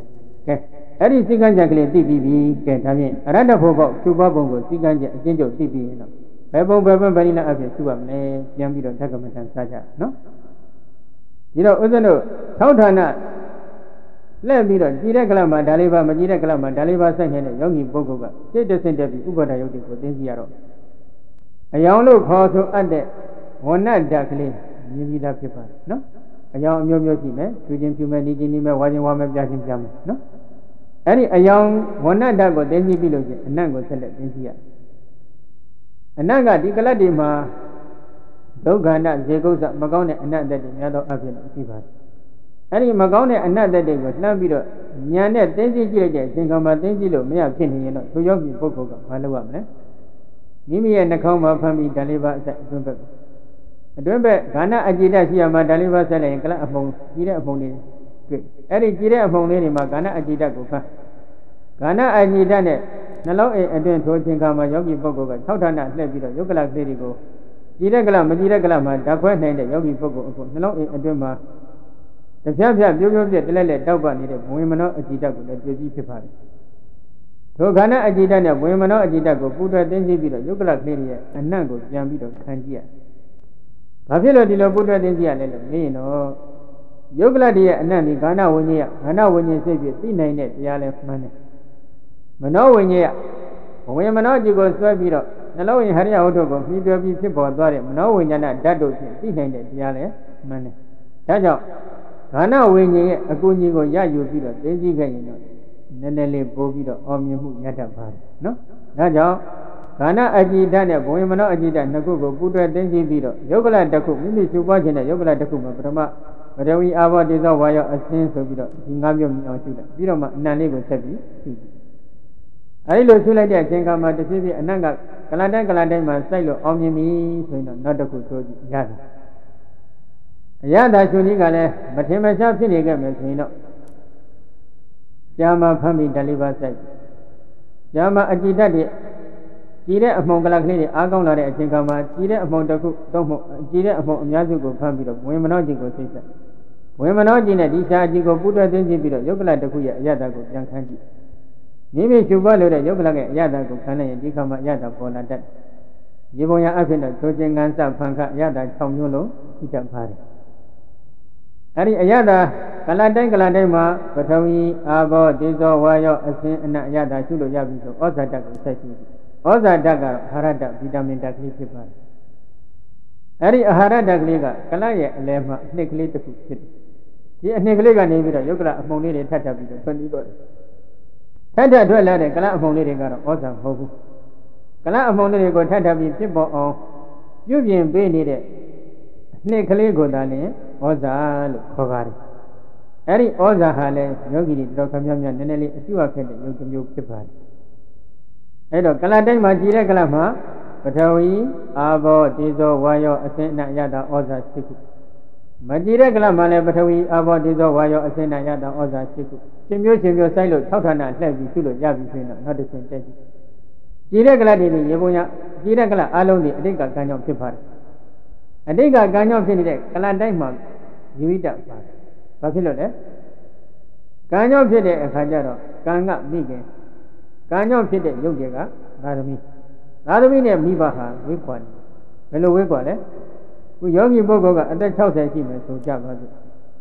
အဲ့ဒီစိတ်ကံကြကလေးသိပြီးပြီကဲဒါဖြင့်အရတ္တဖို့ပေါ့သူ့ဘဘုံကိုစိတ်ကံကြအချင်းချုပ်သိပြီးရင်တော့ဘယ်ပုံဘယ်ပရိနာအဖြစ်သူ့ပါမလဲပြန်ပြီးတော့ဓကမထံစားကြနော်ဒီတော့ဥစ္စတို့ထောက်ဌာနလှည့်ပြီးတော့ကြည်တဲ့ကလမှာဒါလေးပါမကြည်တဲ့ကလမှာဒါလေးပါစိုက်နေတဲ့ယောဂီပုဂ္ဂိုလ်ကစိတ်တဆင့်တက်ပြီးဥပဒယုတ်တွေကိုသိသိရတော့အယောင်လို့ခေါ်ဆိုအပ်တဲ့ဝဏ္ဏဓာတ်ကလေးမြင်ပြီးသားဖြစ်ပါတယ်နော်အယောင်အမျိုးမျိုးရှိမယ်ဖြူခြင်းဖြူမယ်နေခြင်းနေမယ်ဝါခြင်းဝါမယ်ပြခြင်းပြမယ်နော်အဲ့ဒီအယောင်ဝဏ္ဏဓာတ်ကိုသိသိပြီးလို့ချင်းအနတ်ကိုဆက်လက်သိသိရအနတ်ကဒီကလတ်တွေမှာဒုက္ခနာဇေကုသမကောင်းတဲ့အနတ်သက်တွေများသောအဖြစ်ရှိပါတယ်အဲ့ဒီမကောင်းတဲ့အနတ်သက်တွေကိုလှမ်းပြီးတော့ဉာဏ်နဲ့သိသိကြည့်လိုက်တဲ့အချိန်ကမှသိသိလို့မရဖြစ်နေရင်တော့သူယောဂီပုဂ္ဂိုလ်ကမလုပ်ရမလဲမိမိရဲ့နှာခေါင်းမှာဖမ်းပြီးဓာလေးပါအဆက်အတွင်းဘက်ဂါနအကြည်တရှိရမှာဓာလေးပါဆက်လိုက်ရင်ကလအမှုံကြီးတဲ့အမှုံတွေတွေ့အဲ့ဒီကြီးတဲ့အမှုံလေးတွေမှာဂါနအကြည်တကိုဖမ်းဂါနအကြည်တနဲ့နှလုံးအိမ်အတွင်းထိုးခြင်းကမှယောဂီပုဂ္ဂိုလ်က၆ဌာနလှည့်ပြီးတော့ယုတ်ကလကလေးတွေကိုကြည်တဲ့ကလမကြည်တဲ့ကလမှာဓာခွဲနိုင်တဲ့ယောဂီပုဂ္ဂိုလ်အခုနှလုံးအိမ်အတွင်းမှာတပြက်ပြက်ပြိုးပြိုးပြက်တလဲလဲတောက်ပနေတဲ့ဝိမနောအကြည်တကိုလည်းပြည့်စည်ဖြစ်ပါတယ်ထိုခန္ဓာအကြည်တနဲ့ဝိမနောအကြည်တကိုပူတွဲသိသိပြီးတော့ယုတ်ကလကလေးရဲ့အနံ့ကိုပြန်ပြီးတော့ခံကြည့်ရဘာဖြစ်လို့ဒီလိုပူတွဲသိသိရလဲလို့မေးရင်တော့ယုတ်ကလတည်းရဲ့အနံ့ဒီခန္ဓာဝိညာဉ်ခန္ဓာဝိညာဉ်စိတ်ဖြစ်သိနိုင်တဲ့တရားလဲမှန်တယ်မနောဝိညာဉ်ဝိမနောအကြည်ကိုဆွဲပြီးတော့နှလုံးရင်ဟရိယဝတ္ထုကိုပြီးတွဲပြီးဖြစ်ပေါ်သွားတဲ့မနောဝိညာဏဓာတ်တို့ဖြင့်သိနိုင်တဲ့တရားလဲမှန်တယ်ဒါကြောင့်ခန္ဓာဝိညာဉ်ရဲ့အကူအညီကိုရယူပြီးတော့သိသိခဲ့ရင်တော့နည်းနည်းလေးပို့ပြီးတော့အောင်မြင်မှုရတတ်ပါတယ်နော်ဒါကြောင့်ခန္ဓာအကြည်ဓာတ်နဲ့ဘဝမနောအကြည်ဓာတ်နှစ်ခုကိုပူးတွဲသိသိပြီးတော့ယုတ်ကလတစ်ခုမိမိရှုပွားခြင်းနဲ့ယုတ်ကလတစ်ခုမှာပထမပထဝီအာဘောတေဇောဝါယောအစင်းဆိုပြီးတော့ဒီ၅မျိုးမြင်အောင်ရှုလိုက်ပြီးတော့မှအနံလေးကိုဆက်ပြီးရှုအဲဒီလိုရှုလိုက်တဲ့အချိန်ကမှတစ်ဖြည်းဖြည်းအနံ့ကကလတိုင်းမှာစိုက်လို့အောင်မြင်ပြီဆိုရင်တော့နောက်တစ်ခုဆိုကြည့်ရတယ်အရသာရှင်ကြီးကလည်းမထင်မရှားဖြစ်နေခဲ့မယ်ဆိုရင်တော့ကြာမဖမ်းပြီးဓာလေးပါစိုက်ကြာမအကြည်တတ်တဲ့ကြည်တဲ့အမှုံကလကလေးတွေအားကောင်းလာတဲ့အချိန်ကမှကြည်တဲ့အမှုံတစ်ခုသုံးမှုကြည်တဲ့အမှုံအများစုကိုဖမ်းပြီးတော့ဝိမနောကြည်ကိုစိတ်ဆက်ဝိမနောကြည်နဲ့ဒီရှားအကြည်ကိုပူးတွဲသိသိပြီးတော့ယုတ်ကလတစ်ခုရဲ့အရသာကိုပြန်ခန်းကြည့်မိမိရှုပွားလို့တဲ့ယုတ်ကလရဲ့အရသာကိုခံလိုက်ရင်ဒီခါမှအရသာပေါ်လာတတ်ရေပုံရအဖြစ်နဲ့ထိုခြင်းကန်းစဖန်ခအရသာ6မျိုးလုံးဥတတ်ပါတယ်အဲ့ဒီအရသာကလတိုင်းမှာပထဝီအာဘောတေဇောဝါယောအစင်းအနအရသာရှုလို့ရပြီဆိုဩဇာတတ်ကိုဆက်ရှုဩဇာတတ်ကတော့အာဟာရတတ်ဗီတာမင်တတ်ကလေးဖြစ်ပါတယ်အဲ့ဒီအာဟာရတတ်ကလေးကကလရဲ့အလဲမှာအနှစ်ကလေးတစ်ခုဖြစ်တယ်ဒီအနှစ်ကလေးကနေပြီးတော့ယုတ်ကလအမှုံလေးတွေထပ်ပြီးတော့ထွက်ပြီးတော့ထပ်ထွက်လာတဲ့ကလအမှုံလေးတွေကတော့ဩဇာမဟုတ်ဘူးကလအမှုံလေးတွေကိုထပ်ပြီးဖြစ်ပေါ်အောင်ပြုပြင်ပေးနေတဲ့အနှစ်ကလေးကိုသာလျှင်ဩဇာလို့ခေါ်ပါတယ်အဲ့ဒီဩဇာဟာလည်းယောဂီတွေတော်တော်များများနည်းနည်းလေးအကျိုးအဖြစ်တဲ့ယုတ်တစ်မျိုးဖြစ်ပါတယ်အဲ့တော့ကလတိုင်းမှာကြည်တဲ့ကလမှာပထဝီအာဘောတေဇောဝါယောအစင်းအနယတာဩဇာ7ခုမကြည်တဲ့ကလမှာလည်းပထဝီအာဘောတေဇောဝါယောအစင်းအနယတာဩဇာ7ခုရှင်မျိုးစိုက်လို့6ဌာနလှည့်ပြီးရှုလို့ရပြီဆိုရင်တော့နောက်တစ်ဆင့်တက်ကြည်တဲ့ကလတွေရေပုံရကြည်တဲ့ကလအလုံးတွေအတိတ်ကကံကြောင့်ဖြစ်ပါတယ်အတိတ်ကကံကြောင့်ဖြစ်နေတဲ့ကလတိုင်းမှာယူဝိတပါတယ်ဘာဖြစ်လို့လဲကံကြောင့်ဖြစ်တဲ့အခါကျတော့ကံကမိခင်ကံကြောင့်ဖြစ်တဲ့ယုတ်တွေကသာသမီနဲ့မိဘဟာဝိကွာနေဘယ်လိုဝိကွာလဲခုယောဂီပုဂ္ဂိုလ်ကအသက်60ရှိမယ်ဆိုကြပါစို့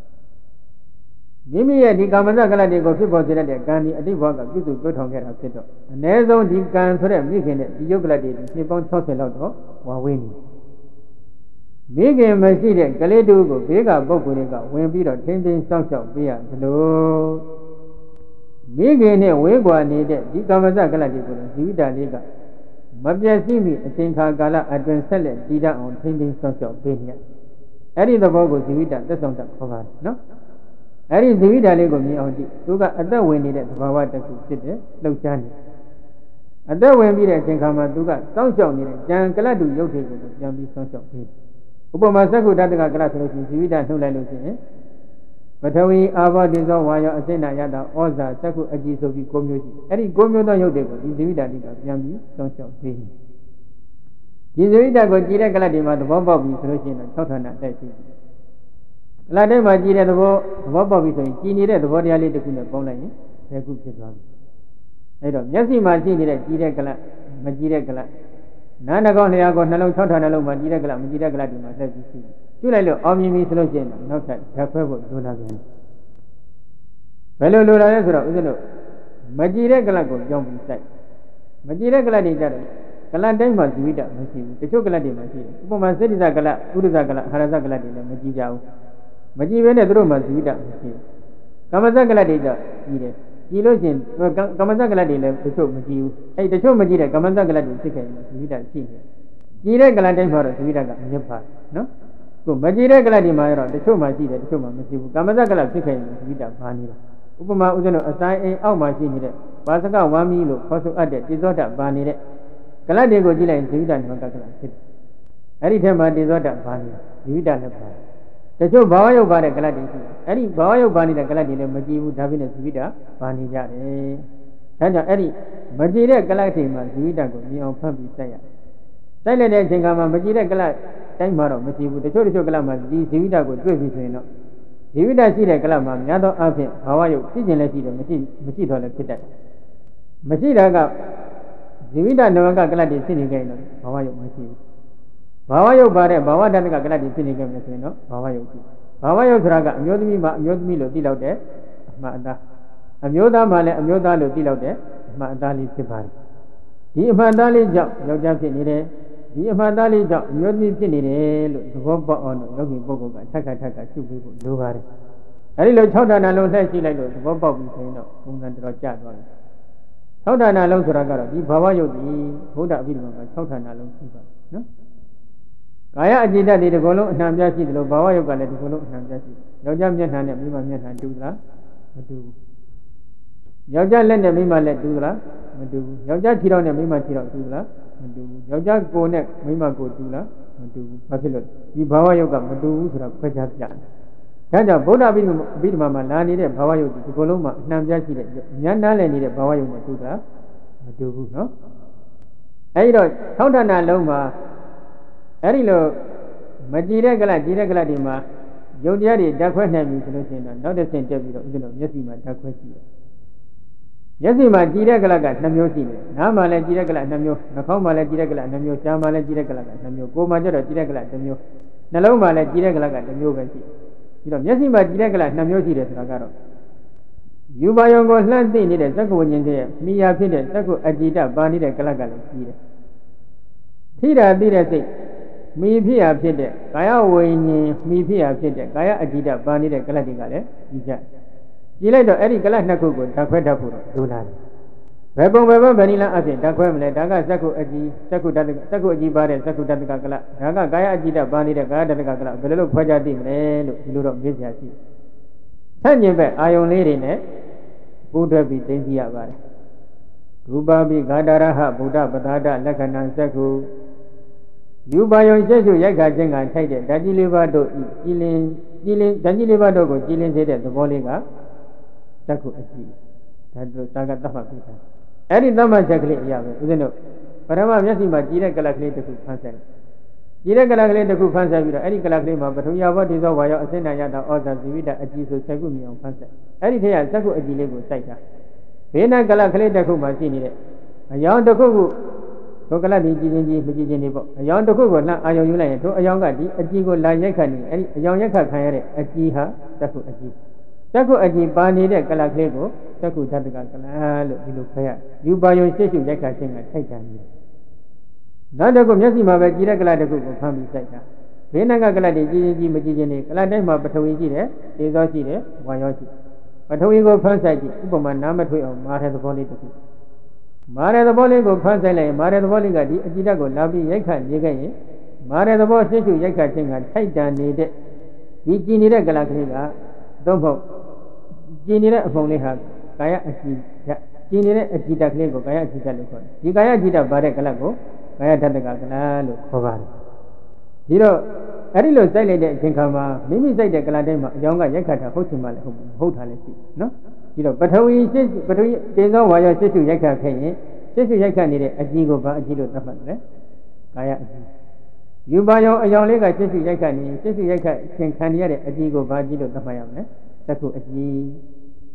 မိမိရဲ့ဒီကာမဇကလတွေကိုဖြစ်ပေါ်စေတဲ့ကံဒီအတိတ်ဘဝကပြုစုတိုးထောင်ခဲ့တာဖြစ်တော့အ ਨੇ ဆုံးဒီကံဆိုတဲ့မိခင်နဲ့ဒီယုတ်ကလတွေနှစ်ပေါင်း60လောက်တော့ဝါဝေးနေမိခင်မရှိတဲ့ကလေးတူကိုဘေးကပုဂ္ဂိုလ်တွေကဝင်ပြီးတော့ထင်းထင်းစောင့်ရှောက်ပေးရသလိုမိခင်နဲ့ဝေးကွာနေတဲ့ဒီကာမဇကလတွေကိုဇီဝိတလေးကမပြည့်စည်မီအချိန်ခါကာလအတွင်းဆက်လက်တည်တတ်အောင်ထင်းထင်းစောင့်ရှောက်ပေးနေအဲ့ဒီသဘောကိုဇီဝိတသက်ဆောင်တတ်ခေါ်ပါတယ်နော်အဲ့ဒီဇီဝိတလေးကိုမြင်အောင်ကြည့်သူကအသက်ဝင်နေတဲ့သဘာဝတစ်ခုဖြစ်တယ်လှုပ်ရှားနေအသက်ဝင်ပြီးတဲ့အချိန်ခါမှာသူကစောင့်ရှောက်နေတဲ့ကြံကလတ်တူရုပ်တွေကိုပြန်ပြီးစောင့်ရှောက်ပေးဥပမာသက္ကုတ္တကကလဆိုလို့ရှိရင်ဇီဝိတနှုတ်လိုက်လို့ရှိရင်ပထဝီအာဘောတေဇောဝါယောအစိဏယတာဩဇာသက္ကုအကြည်ဆိုပြီး9မျိုးရှိအဲ့ဒီ9မျိုးသောရုပ်တွေကိုဒီဇီဝိတတိကပြန်ပြီးစောင့်ရှောက်ပေးတယ်ဒီဇီဝိတကိုကြည်တဲ့ကလတ်တွေမှာသဘောပေါက်ပြီဆိုလို့ရှိရင်တော့6ဌာနတက်ရှိတယ်ကလတ်တွေမှာကြည်တဲ့သဘောပေါက်ပြီဆိုရင်ကြည်နေတဲ့သဘောတရားလေးတစ်ခုနဲ့ပေါင်းလိုက်ရင် 10ခုဖြစ်သွားပြီအဲ့တော့မျက်စိမှာရှိနေတဲ့ကြည်တဲ့ကလတ်မကြည်တဲ့ကလတ်နားနှာခေါင်းလျှာကိုနှလုံး6ဌာနှလုံးမှာကြည်တဲ့ကလတ်မကြည်တဲ့ကလတ်ဒီမှာဆက်ပြီးရှိကျွလိုက်လို့အောင်မြင်ပြီဆိုလို့ရှိရင်နောက်ထပ်ဓာတ်ခွဲဖို့လိုလာပြန်ဘယ်လိုလိုလာလဲဆိုတော့ဦးဇင်းတို့မကြည်တဲ့ကလတ်ကိုကြောင်းပြီးစိုက်မကြည်တဲ့ကလတ်တွေကြတယ်ကလတ်တိုင်းမှာဇီဝိတမရှိဘူးတချို့ကလတ်တွေမှာရှိတယ်ဥပမာစေတ္တိဇကလတ်ဥဒ္ဒဇကလတ်ဟာရဇကလတ်တွေလည်းမကြည်ကြဘူးမကြည်ဘဲနဲ့သူတို့မှာဇီဝိတမရှိဘူးကမ္မဇကလတ်တွေကြည်တယ်ကြည်လို့ရှိရင်ကမ္မဇကလတ်တွေလည်းတချို့မကြည်ဘူးအဲ့တချို့မကြည်တဲ့ကမ္မဇကလတ်တွေဖြစ်ခဲ့ရင်ဇီဝိတရှိတယ်ကြည်တဲ့ကလတ်တိုင်းမှာတော့ဇီဝိတကမြတ်ပါနော်ကိုမကြည်တဲ့ကလတ်တွေမှာတော့တချို့မှာရှိတယ်တချို့မှာမရှိဘူးကမ္မဇကလတ်ဖြစ်ခဲ့ရင်ဇီဝိတဘာနေတာဥပမာဦးဇင်းတို့အဆိုင်အိမ်အောက်မှာရှိနေတဲ့ဘာစကဝမ်းမီလို့ခေါ်ဆိုအပ်တဲ့တိဇောတဘာနေတဲ့ကလတ်တွေကိုကြည့်လိုက်ရင်ဇီဝိတနမကကလတ်ဖြစ်တယ်အဲ့ဒီထဲမှာတိဇောတဘာနေဇီဝိတလည်းပါတချို့ဘာဝရုပ်ပါတဲ့ကလတ်တွေရှိတယ်အဲ့ဒီဘာဝရုပ်ပါနေတဲ့ကလတ်တွေလည်းမကြည့်ဘူးဒါဖြစ်နေဇီဝိတဘာနေကြတယ်ဒါကြောင့်အဲ့ဒီမကြည့်တဲ့ကလတ်တွေမှာဇီဝိတကိုမြင်အောင်ဖတ်ပြီးစိုက်ရစိုက်လိုက်တဲ့အချိန်ကမှမကြည့်တဲ့ကလတ်တိုင်းမှာတော့မကြည့်ဘူးတချို့ကလတ်မှာဒီဇီဝိတကိုတွေ့ပြီဆိုရင်တော့ဇီဝိတရှိတဲ့ကလတ်မှာများသောအားဖြင့်ဘာဝရုပ်ဖြစ်ခြင်းလည်းရှိတယ်မရှိတော့လည်းဖြစ်တတ်တယ်မရှိတာကဇီဝိတနမကကလတ်တွေဖြစ်နေကြရင်တော့ဘာဝရုပ်မရှိဘူးဘာဝရုပ်ပါတဲ့ဘာဝတတ္တကကလတ်တွေဖြစ်နေကြမယ်ဆိုရင်တော့ဘာဝရုပ်ရှိဘာဝရုပ်ဆိုတာကအမျိုးသမီးမှာအမျိုးသမီးလို့သိလောက်တဲ့အမှန်အသားအမျိုးသားမှာလည်းအမျိုးသားလို့သိလောက်တဲ့အမှန်အသားလေးဖြစ်ပါတယ်ဒီအမှန်အသားလေးကြောင့်ယောက်ျားဖြစ်နေတယ်ဒီအမှန်အသားလေးကြောင့်အမျိုးသမီးဖြစ်နေတယ်လို့သဘောပေါက်အောင်လို့ယောဂီပုဂ္ဂိုလ်ကထပ်ရှုပေးဖို့လိုပါတယ်အဲဒီလို6ဌာနလုံးဆက်ရှိလိုက်လို့သဘောပေါက်ပြီဆိုရင်တော့ပုံစံတော်ကျသွားပြီ6ဌာနလုံးဆိုတာကတော့ဒီဘာဝယုတ်ဒီဘုဒ္ဓအဘိဓမ္မာက6ဌာနလုံးရှိပါတယ်နော်ကာယအจิตတွေဒီကုလုံးအနှံပြရှိတယ်လို့ဘာဝယုတ်ကလည်းဒီကုလုံးအနှံပြရှိယောက်ျားမျက်နှာနဲ့မိန်းမမျက်နှာတူသလားမတူဘူးယောက်ျားလက်နဲ့မိန်းမလက်တူသလားမတူဘူးယောက်ျားခြေထောက်နဲ့မိန်းမခြေထောက်တူသလားမတူဘူးယောက်ျားကိုယ်နဲ့မိန်းမကိုယ်တူလားမတူဘူးဘာဖြစ်လို့ဒီဘာဝယုတ်ကမတူဘူးဆိုတော့ခွဲခြားပြတယ်ဒါကြောင့်ဗုဒ္ဓအဘိဓမ္မာမှာလာနေတဲ့ဘာဝယုတ်ဒီကုလုံးမှာအနှံပြရှိတဲ့ဉာဏ်နားလည်နေတဲ့ဘာဝယုတ်နဲ့တူတာမတူဘူးနော်အဲဒီတော့6ဌာနလုံးမှာအဲဒီလိုမကြည်တဲ့ကလတ်ကြည်တဲ့ကလတ်ဒီမှာယုတ်တရားတွေဓာတ်ခွဲနိုင်ပြီဆိုလို့ရှိရင်တော့နောက်တစ်ဆင့်တက်ပြီးတော့ဦးဇင်းတို့မျက်စိမှာဓာတ်ခွဲကြည့်တယ်မျက်စိမှာကြည်တဲ့ကလတ်က2မျိုးရှိတယ်နားမှာလည်းကြည်တဲ့ကလတ်2မျိုးနှာခေါင်းမှာလည်းကြည်တဲ့ကလတ်2မျိုးရှားမှာလည်းကြည်တဲ့ကလတ်က2မျိုးကိုယ်မှာကျတော့ကြည်တဲ့ကလတ်2မျိုးနှလုံးမှာလည်းကြည်တဲ့ကလတ်က2မျိုးပဲရှိပြီးတော့မျက်စိမှာကြည်တဲ့ကလတ်2မျိုးရှိတယ်ဆိုတာကတော့ယူပါယုံကိုလှမ်းသိနေတဲ့သက္ကဝဉ္ဇဉ်ရဲ့မိယာဖြစ်တဲ့သက္ကအจิตပါနေတဲ့ကလတ်ကလည်းကြည်တယ်ထိတာသိတဲ့စိတ်မိဖြစ်ရာဖြစ်တဲ့ကာယဝိညာဉ်မိဖြစ်ရာဖြစ်တဲ့ကာယအจิตပါနေတဲ့ကလတ်တွေကလည်းကြည်ကြကြည်လိုက်တော့အဲ့ဒီကလတ်2ခုကိုဓာတ်ခွဲတတ်ဖို့တော့လိုလာတယ်ဘယ်ပုံဘယ်ဘက်ဗဏိလအဖြစ်ဓာတ်ခွဲမလဲဒါကသက္ကုအจิသက္ကုတတ္တသက္ကုအจิပါတဲ့သက္ကုတတ္တကကလတ်ဒါကကာယအจิတပါနေတဲ့ကာယတတ္တကကလတ်ဘယ်လိုခွဲခြားသိမလဲလို့ဒီလိုတော့မေးစရာရှိဆန့်ကျင်ဘက်အာယုံလေးတွေနဲ့ပူးတွဲပြီးသိသိရပါတယ်ရူပပိဂါတရဟဗုဒ္ဓပဒါဒလက္ခဏာသက္ကုယူပါယုံရှေ့ရှုရိုက်ခါခြင်းကထိုက်တဲ့ဓာတ်ကြီးလေးပါးတို့ကြည်လင်ဓာတ်ကြီးလေးပါးတို့ကိုကြည်လင်စေတဲ့သဘောလေးကသက္ကုအจิဒါတို့တာကတတ်မှတ်ပြီးသားအဲ့ဒီတတ်မှတ်ချက်ကလေးအရာပဲဦးဇင်းတို့ပထမမျက်စိမှာကြည်တဲ့ကလတ်ကလေးတစ်ခုဖန်ဆယ်ကြည်တဲ့ကလတ်ကလေးတစ်ခုဖန်ဆယ်ပြီးတော့အဲ့ဒီကလတ်ကလေးမှာပထဝီဘောဓိသောဝါယောအစိဏယတာဩဇာဇီဝိတအจิဆို7ခုမြင်အောင်ဖန်ဆယ်အဲ့ဒီထက်ကသက္ကုအจิလေးကိုစိုက်တာဘေးနာကလတ်ကလေးတစ်ခုမှာရှိနေတဲ့အယောင်တစ်ခုခုဒုက္ခလတ်ဒီကြည်ချင်းကြီးမကြည်ချင်းနေပေါ့အယောင်တစ်ခုကိုလှမ်းအာယုံယူလိုက်ရင်တို့အယောင်ကဒီအจิကိုလာရိုက်ခတ်နေအဲ့ဒီအယောင်ရိုက်ခတ်ခံရတဲ့အจิဟာသက္ကုအจิသက္ကုအจิပါနေတဲ့ကလတ်ကလေးကိုသက္ကုဓာတ္တကကလတ်လို့ဒီလိုခေါ်ရယူပါယုံရှေ့ရှုရိုက်ခတ်ခြင်းကထိုက်တန်နေနောက်တစ်ခုမျက်စိမှာပဲကြည်တဲ့ကလတ်တစ်ခုကိုဖမ်းပြီးစိုက်တာဘေးနာကကလတ်တွေကြည်ချင်းကြီးမကြည်ချင်းနေကလတ်တိုင်းမှာပထဝီရှိတယ်ဒေဇောရှိတယ်ဝါယောရှိပထဝီကိုဖမ်းစိုက်ကြည့်ဥပမာနားမထွေးအောင်မာတဲ့သဘောလေးတစ်ခုမာတဲ့သဘောလေးကိုဖမ်းဆိုင်လိုက်ရင်မာတဲ့သဘောလေးကဒီအจิတကိုလာပြီးရိုက်ခတ်နေခဲ့ရင်မာတဲ့သဘောရှေ့ရှုရိုက်ခတ်ခြင်းကထိုက်တန်နေတဲ့ဒီကြည်နေတဲ့ကလတ်ကလေးကသို့မဟုတ်ကြည်နေတဲ့အဖုံလေးဟာကာယအจิတကြည်နေတဲ့အจิတကလေးကိုကာယအจิတလို့ခေါ်တယ်ဒီကာယအจิတပါတဲ့ကလတ်ကိုကာယဓာတ္တကကလတ်လို့ခေါ်ပါတယ်ဒီတော့အဲ့ဒီလိုစိုက်လိုက်တဲ့အချိန်ခါမှာမိမိစိုက်တဲ့ကလတ်တိုင်းမှာအကြောင်းကရိုက်ခတ်တာဟုတ်ချင်မှလည်းဟုတ်တာလည်းရှိနော်ဒီတော့ပထဝီတေဇောဝါယောရှေ့ရှုရိုက်ခတ်ခဲ့ရင်ရှေ့ရှုရိုက်ခတ်နေတဲ့အจิကိုဘာအจิလို့သတ်မှတ်တယ်ကာယအจิယူပါယောအယောင်လေးကရှေ့ရှုရိုက်ခတ်နေရှေ့ရှုရိုက်ခတ်ခြင်းခံရတဲ့အจิကိုဘာအจิလို့သတ်မှတ်ရမလဲသက္ကုအจิ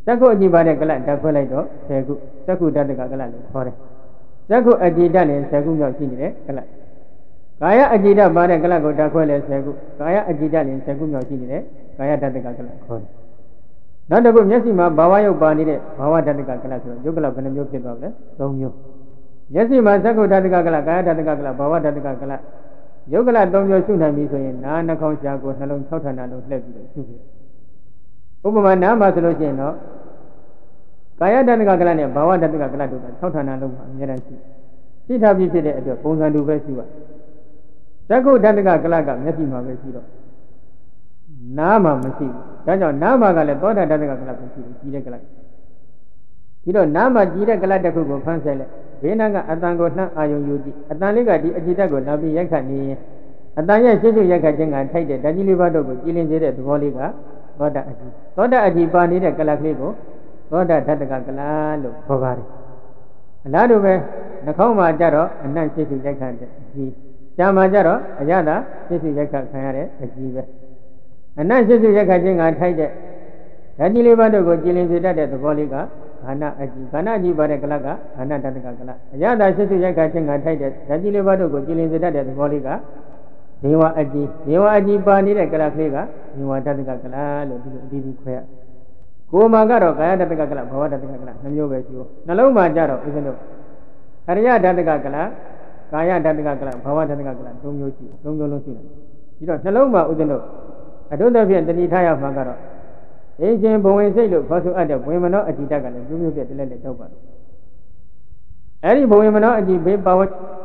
ဇက်ခုအကြည့်ပါတဲ့ကလတ်ဓာတ်ခွဲလိုက်တော့10ခုဇက်ခုဓာတ်ကကလတ်လို့ခေါ်တယ်ဇက်ခုအကြည့်ဓာတ်လည်း10ခုမြောက်ရှိနေတဲ့ကလတ်ကာယအကြည့်ဓာတ်ပါတဲ့ကလတ်ကိုဓာတ်ခွဲလဲ10ခုကာယအကြည့်ဓာတ်လည်း10ခုမြောက်ရှိနေတဲ့ကာယဓာတ်ကကလတ်ခေါ်တယ်နောက်တစ်ခုမျက်စိမှာဘာဝရုပ်ပါနေတဲ့ဘာဝဓာတ်ကကလတ်ဆိုတော့ယုတ်ကလတ်ဘယ်နှမျိုးဖြစ်သွားလဲ3မျိုးမျက်စိမှာဇက်ခုဓာတ်ကကလတ်ကာယဓာတ်ကကလတ်ဘာဝဓာတ်ကကလတ်ယုတ်ကလတ်3မျိုးရှုနိုင်ပြီဆိုရင်နားနှာခေါင်းရှားကိုနှလုံး6ဌာနလုံးလှည့်ပြီးရှုပြီဥပမာနားမှာဆိုလို့ရှိရင်တော့ကာယဓာတ်ကကလတ်နဲ့ဘာဝဓာတ်ကကလတ်တို့က6ဌာနလုံးမှာအများကြီးရှိထားပြီးဖြစ်တဲ့အတွက်ပုံစံတူပဲရှုရဇက်ခုဓာတ်ကကလတ်ကမျက်စိမှာပဲရှိတော့နားမှာမရှိဘူးဒါကြောင့်နားမှာကလည်းသောတာဓာတ်ကကလတ်ပဲရှိတယ်ကြီးတဲ့ကလတ်ဒီတော့နားမှာကြီးတဲ့ကလတ်တစ်ခုကိုဖမ်းဆက်လိုက်ဘေးနားကအတန်ကိုနှံ့အာယုံယူကြည့်အတန်လေးကဒီအကြည့်ဓာတ်ကိုနောက်ပြီးရိုက်ခတ်နေရင်အတန်ရဲ့ရှင်းရှင်းရိုက်ခတ်ခြင်းကထိုက်တဲ့ဓာတ်ကြီးလေးပါးတို့ကိုကြည်လင်စေတဲ့သဘောလေးကသောတာအကြည့်သောတာအကြည့်ပါနေတဲ့ကလတ်ကလေးကိုသောတာဓာတ်ကကလတ်လို့ခေါ်ပါတယ်အလားတူပဲနှာခေါင်းမှာကြတော့အနံ့ရှင်းရှင်းရိုက်ခတ်တဲ့အကြည့်ရှားမှာကြတော့အရသာရှင်းရှင်းရိုက်ခတ်ခံရတဲ့အကြည့်ပဲအနံ့ရှင်းရှင်းရိုက်ခတ်ခြင်းကထိုက်တဲ့ဓာတ်ကြီးလေးပါးတို့ကိုကြည်လင်စေတတ်တဲ့သဘောလေးကခန္ဓာအကြည့်ခန္ဓာအကြည့်ပါတဲ့ကလတ်ကခန္ဓာဓာတ်ကကလတ်အရသာရှင်းရှင်းရိုက်ခတ်ခြင်းကထိုက်တဲ့ဓာတ်ကြီးလေးပါးတို့ကိုကြည်လင်စေတတ်တဲ့သဘောလေးကဒေဝအကြည့်ဒေဝအကြည့်ပါနေတဲ့ကလတ်ကလေးကဒေဝဓာတ်ကကလတ်လို့ဒီလိုအတီးတီးခွဲရကိုယ်မှာကတော့ကာယဓာတ်ကကလတ်ဘဝဓာတ်ကကလတ်နှမျိုးပဲရှိဦးနှလုံးမှာကြတော့ဥစဉ်တို့အရိယဓာတ်ကကလတ်ကာယဓာတ်ကကလတ်ဘဝဓာတ်ကကလတ်၃မျိုးရှိ၃မျိုးလုံးရှိတယ်ဒီတော့နှလုံးမှာဥစဉ်တို့အတုတ္တဖြင့်တတိထားရမှာကတော့အင်းချင်းဘဝင်စိတ်လို့ခေါ်ဆိုအပ်တဲ့ဝင်မနောအကြည့်ဓာတ်ကလည်းမျိုးမျိုးပြည့်တလဲနဲ့တောက်ပါတယ်အဲ့ဒီဘဝင်မနောအကြည့်ဘေးပါဝ